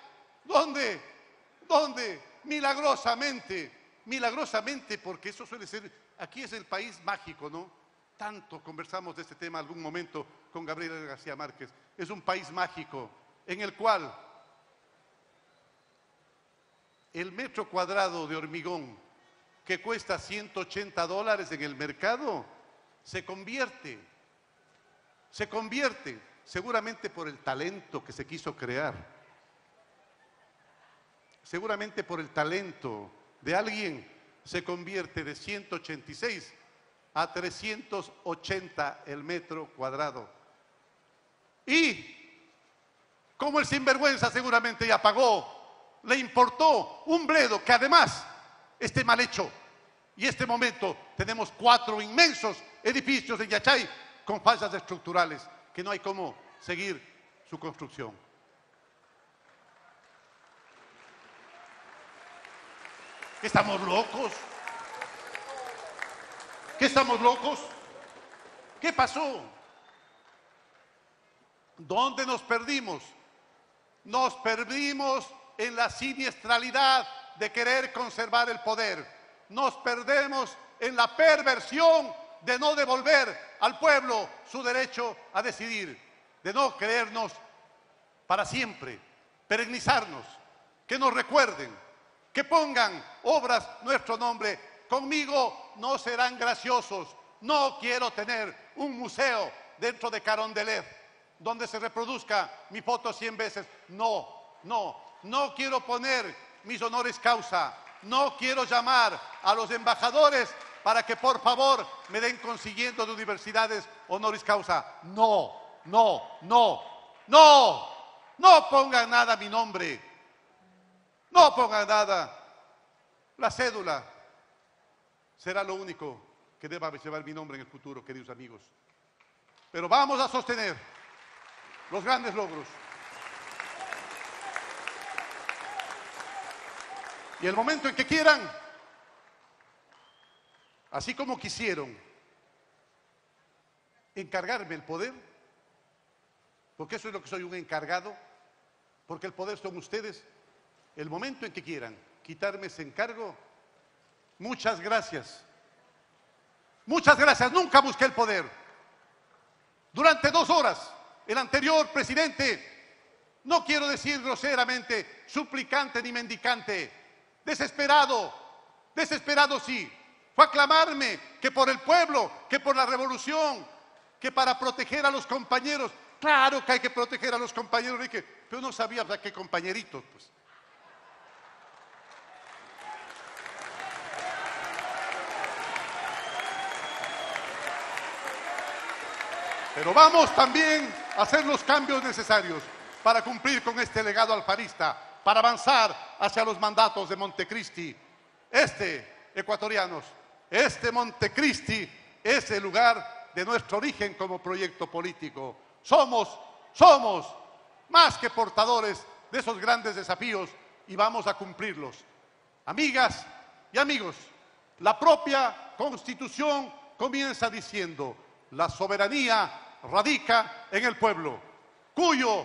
donde milagrosamente, porque eso suele ser, aquí es el país mágico, ¿no? Tanto conversamos de este tema algún momento con Gabriel García Márquez. Es un país mágico en el cual el metro cuadrado de hormigón que cuesta $180 en el mercado se convierte seguramente por el talento que se quiso crear, seguramente por el talento de alguien, se convierte de 186 a 380 el metro cuadrado. Y como el sinvergüenza seguramente ya pagó, le importó un bledo que además esté mal hecho. Y en este momento tenemos 4 inmensos edificios en Yachay con fallas estructurales que no hay cómo seguir su construcción. ¿Qué estamos locos? ¿Qué estamos locos? ¿Qué pasó? ¿Dónde nos perdimos? Nos perdimos en la siniestralidad de querer conservar el poder. Nos perdemos en la perversión de no devolver al pueblo su derecho a decidir, de no creernos para siempre, perennizarnos, que nos recuerden, que pongan obras nuestro nombre. Conmigo no serán graciosos. No quiero tener un museo dentro de Carondelet donde se reproduzca mi foto 100 veces. No quiero poner mis honoris causa. No quiero llamar a los embajadores para que por favor me den consiguiendo de universidades honoris causa. No pongan nada a mi nombre. No pongan nada. La cédula será lo único que deba llevar mi nombre en el futuro, queridos amigos. Pero vamos a sostener los grandes logros. Y el momento en que quieran, así como quisieron encargarme el poder, porque eso es lo que soy, un encargado, porque el poder son ustedes, el momento en que quieran quitarme ese encargo, muchas gracias. Muchas gracias, nunca busqué el poder. Durante 2 horas, el anterior presidente, no quiero decir groseramente, suplicante ni mendicante, desesperado sí, fue a clamarme que por el pueblo, que por la revolución, que para proteger a los compañeros. Claro que hay que proteger a los compañeros, pero no sabía para qué compañeritos, pues. Pero vamos también a hacer los cambios necesarios para cumplir con este legado alfarista, para avanzar hacia los mandatos de Montecristi. Ecuatorianos, Montecristi es el lugar de nuestro origen como proyecto político. Somos más que portadores de esos grandes desafíos y vamos a cumplirlos. Amigas y amigos, la propia Constitución comienza diciendo: la soberanía radica en el pueblo, cuyo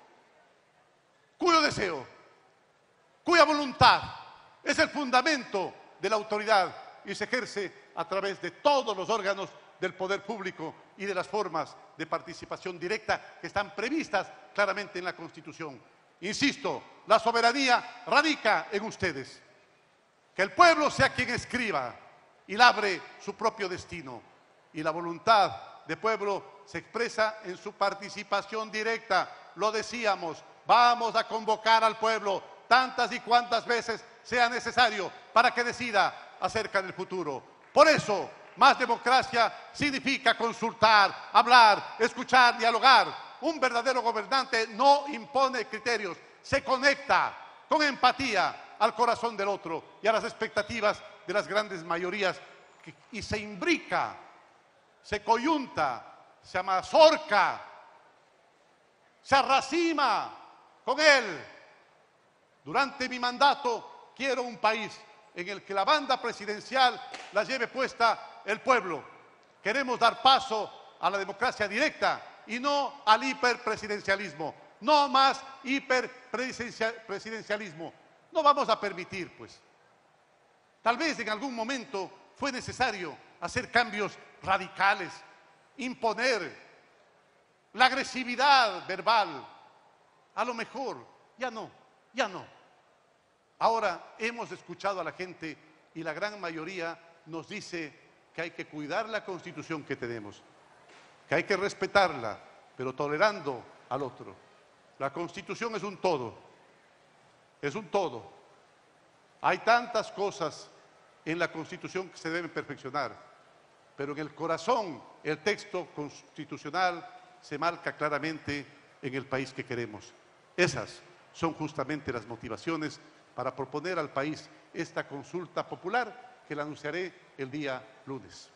deseo, cuya voluntad es el fundamento de la autoridad y se ejerce a través de todos los órganos del poder público y de las formas de participación directa que están previstas claramente en la Constitución. Insisto, la soberanía radica en ustedes. Que el pueblo sea quien escriba y labre su propio destino. Y la voluntad de pueblo se expresa en su participación directa. Lo decíamos, vamos a convocar al pueblo tantas y cuantas veces sea necesario para que decida acerca del futuro. Por eso, más democracia significa consultar, hablar, escuchar, dialogar. Un verdadero gobernante no impone criterios, se conecta con empatía al corazón del otro y a las expectativas de las grandes mayorías y se imbrica, se coyunta, se amazorca, se arracima con él. Durante mi mandato quiero un país en el que la banda presidencial la lleve puesta el pueblo. Queremos dar paso a la democracia directa y no al hiperpresidencialismo. No más hiperpresidencialismo. No vamos a permitir, pues. Tal vez en algún momento fue necesario hacer cambios radicales, imponer la agresividad verbal. A lo mejor, ya no. Ahora hemos escuchado a la gente y la gran mayoría nos dice que hay que cuidar la Constitución que tenemos, que hay que respetarla, pero tolerando al otro. La Constitución es un todo, es un todo. Hay tantas cosas en la Constitución que se deben perfeccionar, pero en el corazón, el texto constitucional se marca claramente en el país que queremos. Esas son justamente las motivaciones para proponer al país esta consulta popular que la anunciaré el día lunes.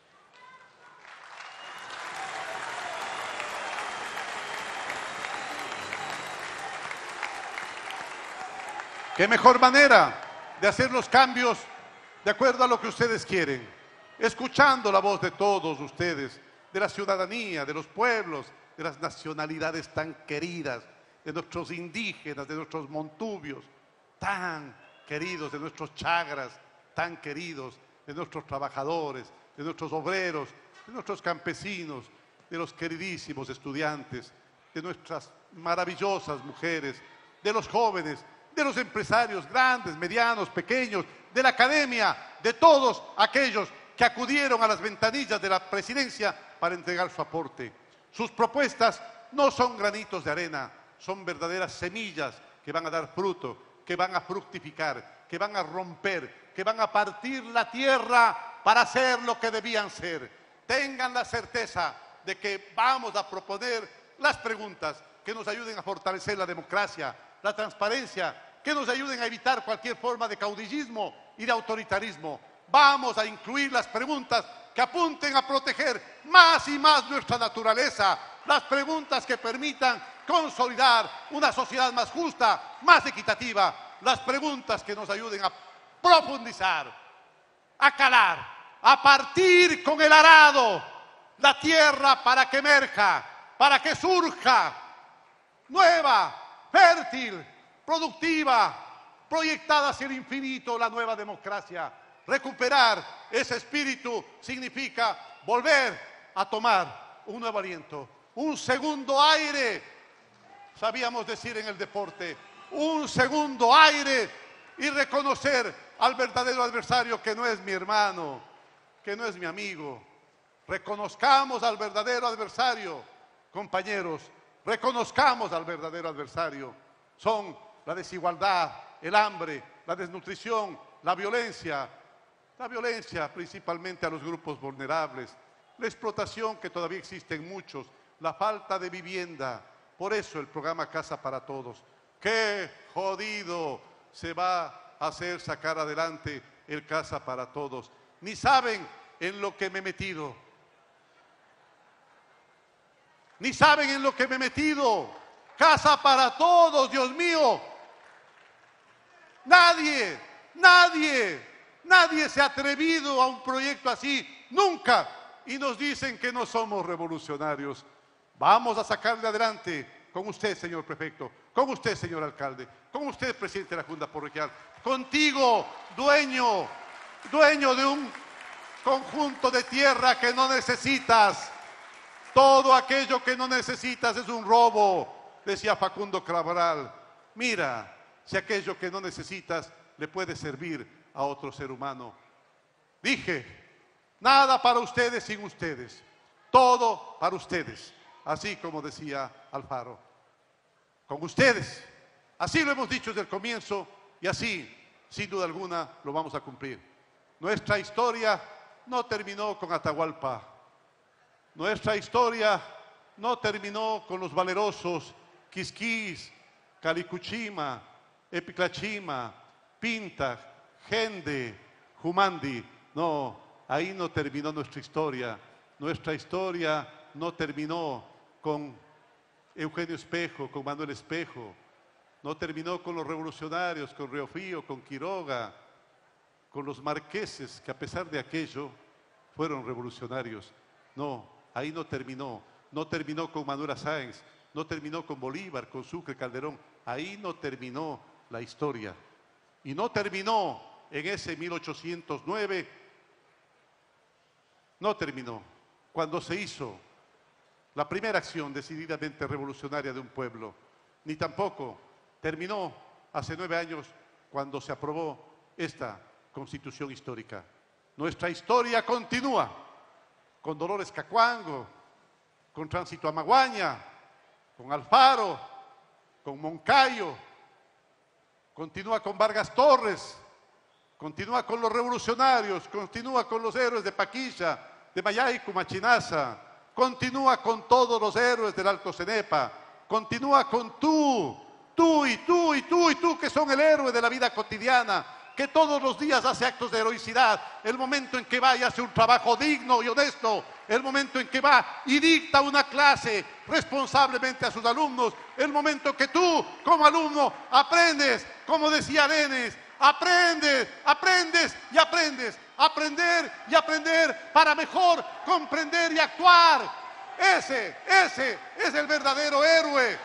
¿Qué mejor manera de hacer los cambios de acuerdo a lo que ustedes quieren? Escuchando la voz de todos ustedes, de la ciudadanía, de los pueblos, de las nacionalidades tan queridas, de nuestros indígenas, de nuestros montubios, tan queridos, de nuestros chagras, tan queridos, de nuestros trabajadores, de nuestros obreros, de nuestros campesinos, de los queridísimos estudiantes, de nuestras maravillosas mujeres, de los jóvenes, de los empresarios grandes, medianos, pequeños, de la academia, de todos aquellos que acudieron a las ventanillas de la presidencia para entregar su aporte. Sus propuestas no son granitos de arena, son verdaderas semillas que van a dar fruto, que van a fructificar, que van a romper, que van a partir la tierra para hacer lo que debían ser. Tengan la certeza de que vamos a proponer las preguntas que nos ayuden a fortalecer la democracia, la transparencia, que nos ayuden a evitar cualquier forma de caudillismo y de autoritarismo. Vamos a incluir las preguntas que apunten a proteger más y más nuestra naturaleza, las preguntas que permitan consolidar una sociedad más justa, más equitativa, las preguntas que nos ayuden a profundizar, a calar, a partir con el arado la tierra para que emerja, para que surja nueva, fértil, productiva, proyectada hacia el infinito, la nueva democracia. Recuperar ese espíritu significa volver a tomar un nuevo aliento, un segundo aire, sabíamos decir en el deporte, un segundo aire y reconocer al verdadero adversario que no es mi hermano, que no es mi amigo. Reconozcamos al verdadero adversario, compañeros, reconozcamos al verdadero adversario. Son la desigualdad, el hambre, la desnutrición, la violencia principalmente a los grupos vulnerables, la explotación que todavía existe en muchos, la falta de vivienda. Por eso el programa Casa para Todos. ¡Qué jodido se va a hacer sacar adelante el Casa para Todos! Ni saben en lo que me he metido. Ni saben en lo que me he metido. Casa para Todos, Dios mío. Nadie se ha atrevido a un proyecto así, nunca. Y nos dicen que no somos revolucionarios. Vamos a sacarle adelante con usted, señor prefecto, con usted, señor alcalde, con usted, presidente de la Junta Parroquial, contigo, dueño de un conjunto de tierra que no necesitas. Todo aquello que no necesitas es un robo, decía Facundo Cabral. Mira, si aquello que no necesitas le puede servir a otro ser humano. Dije, nada para ustedes sin ustedes. todo para ustedes, así como decía Alfaro. Con ustedes, así lo hemos dicho desde el comienzo y así, sin duda alguna, lo vamos a cumplir. Nuestra historia no terminó con Atahualpa. Nuestra historia no terminó con los valerosos Quisquis, Calicuchima, Epiclachima, Pinta, Gende, Jumandi. No, ahí no terminó nuestra historia. Nuestra historia no terminó con Eugenio Espejo, con Manuel Espejo. No terminó con los revolucionarios, con Riofrío, con Quiroga, con los marqueses, que a pesar de aquello fueron revolucionarios. No, ahí no terminó. No terminó con Manuela Sáenz, no terminó con Bolívar, con Sucre, Calderón. Ahí no terminó la historia. Y no terminó en ese 1809, no terminó cuando se hizo la primera acción decididamente revolucionaria de un pueblo, ni tampoco terminó hace 9 años cuando se aprobó esta Constitución histórica. Nuestra historia continúa con Dolores Cacuango, con Tránsito Amaguaña, con Alfaro, con Moncayo, continúa con Vargas Torres, continúa con los revolucionarios, continúa con los héroes de Paquilla, de Mayaicu, Machinaza, continúa con todos los héroes del Alto Cenepa, continúa con tú, que son el héroe de la vida cotidiana, que todos los días hace actos de heroicidad, el momento en que va y hace un trabajo digno y honesto, el momento en que va y dicta una clase responsablemente a sus alumnos, el momento que tú, como alumno, aprendes, como decía Arenes, aprendes y aprendes, aprender y aprender para mejor comprender y actuar. Ese es el verdadero héroe.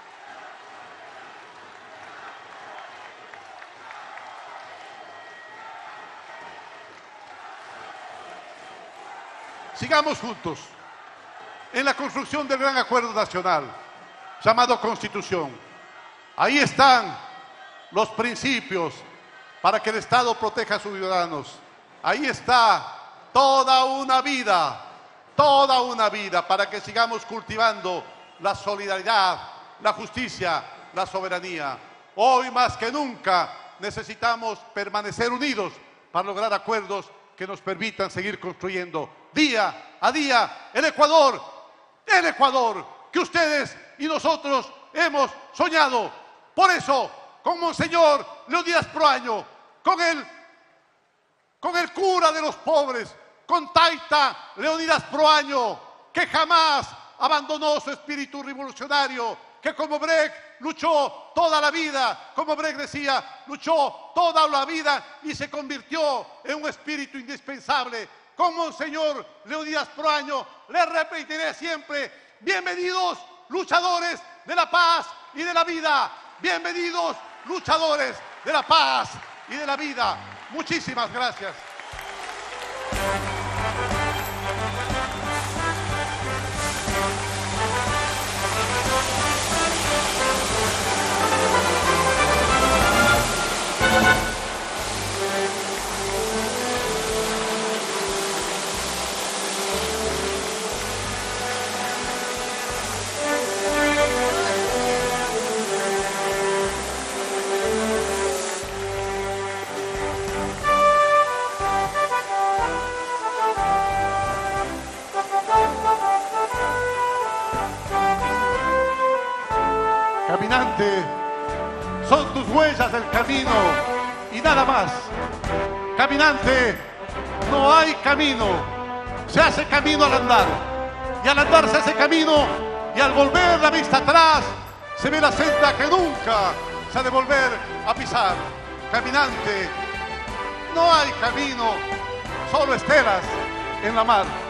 Sigamos juntos en la construcción del gran acuerdo nacional llamado Constitución. Ahí están los principios para que el Estado proteja a sus ciudadanos. Ahí está toda una vida para que sigamos cultivando la solidaridad, la justicia, la soberanía. Hoy más que nunca necesitamos permanecer unidos para lograr acuerdos que nos permitan seguir construyendo día a día el Ecuador que ustedes y nosotros hemos soñado. Por eso, con Monseñor Leonidas Proaño, con el cura de los pobres, con Taita Leonidas Proaño, que jamás abandonó su espíritu revolucionario, que como Brecht luchó toda la vida, como Brecht decía, luchó toda la vida y se convirtió en un espíritu indispensable. Con Monseñor Leonidas Proaño le repetiré siempre: bienvenidos luchadores de la paz y de la vida, bienvenidos luchadores de la paz y de la vida. Muchísimas gracias. Caminante, son tus huellas del camino y nada más. Caminante, no hay camino, se hace camino al andar. Y al andar se hace camino, y al volver la vista atrás, se ve la senda que nunca se ha de volver a pisar. Caminante, no hay camino, solo estelas en la mar.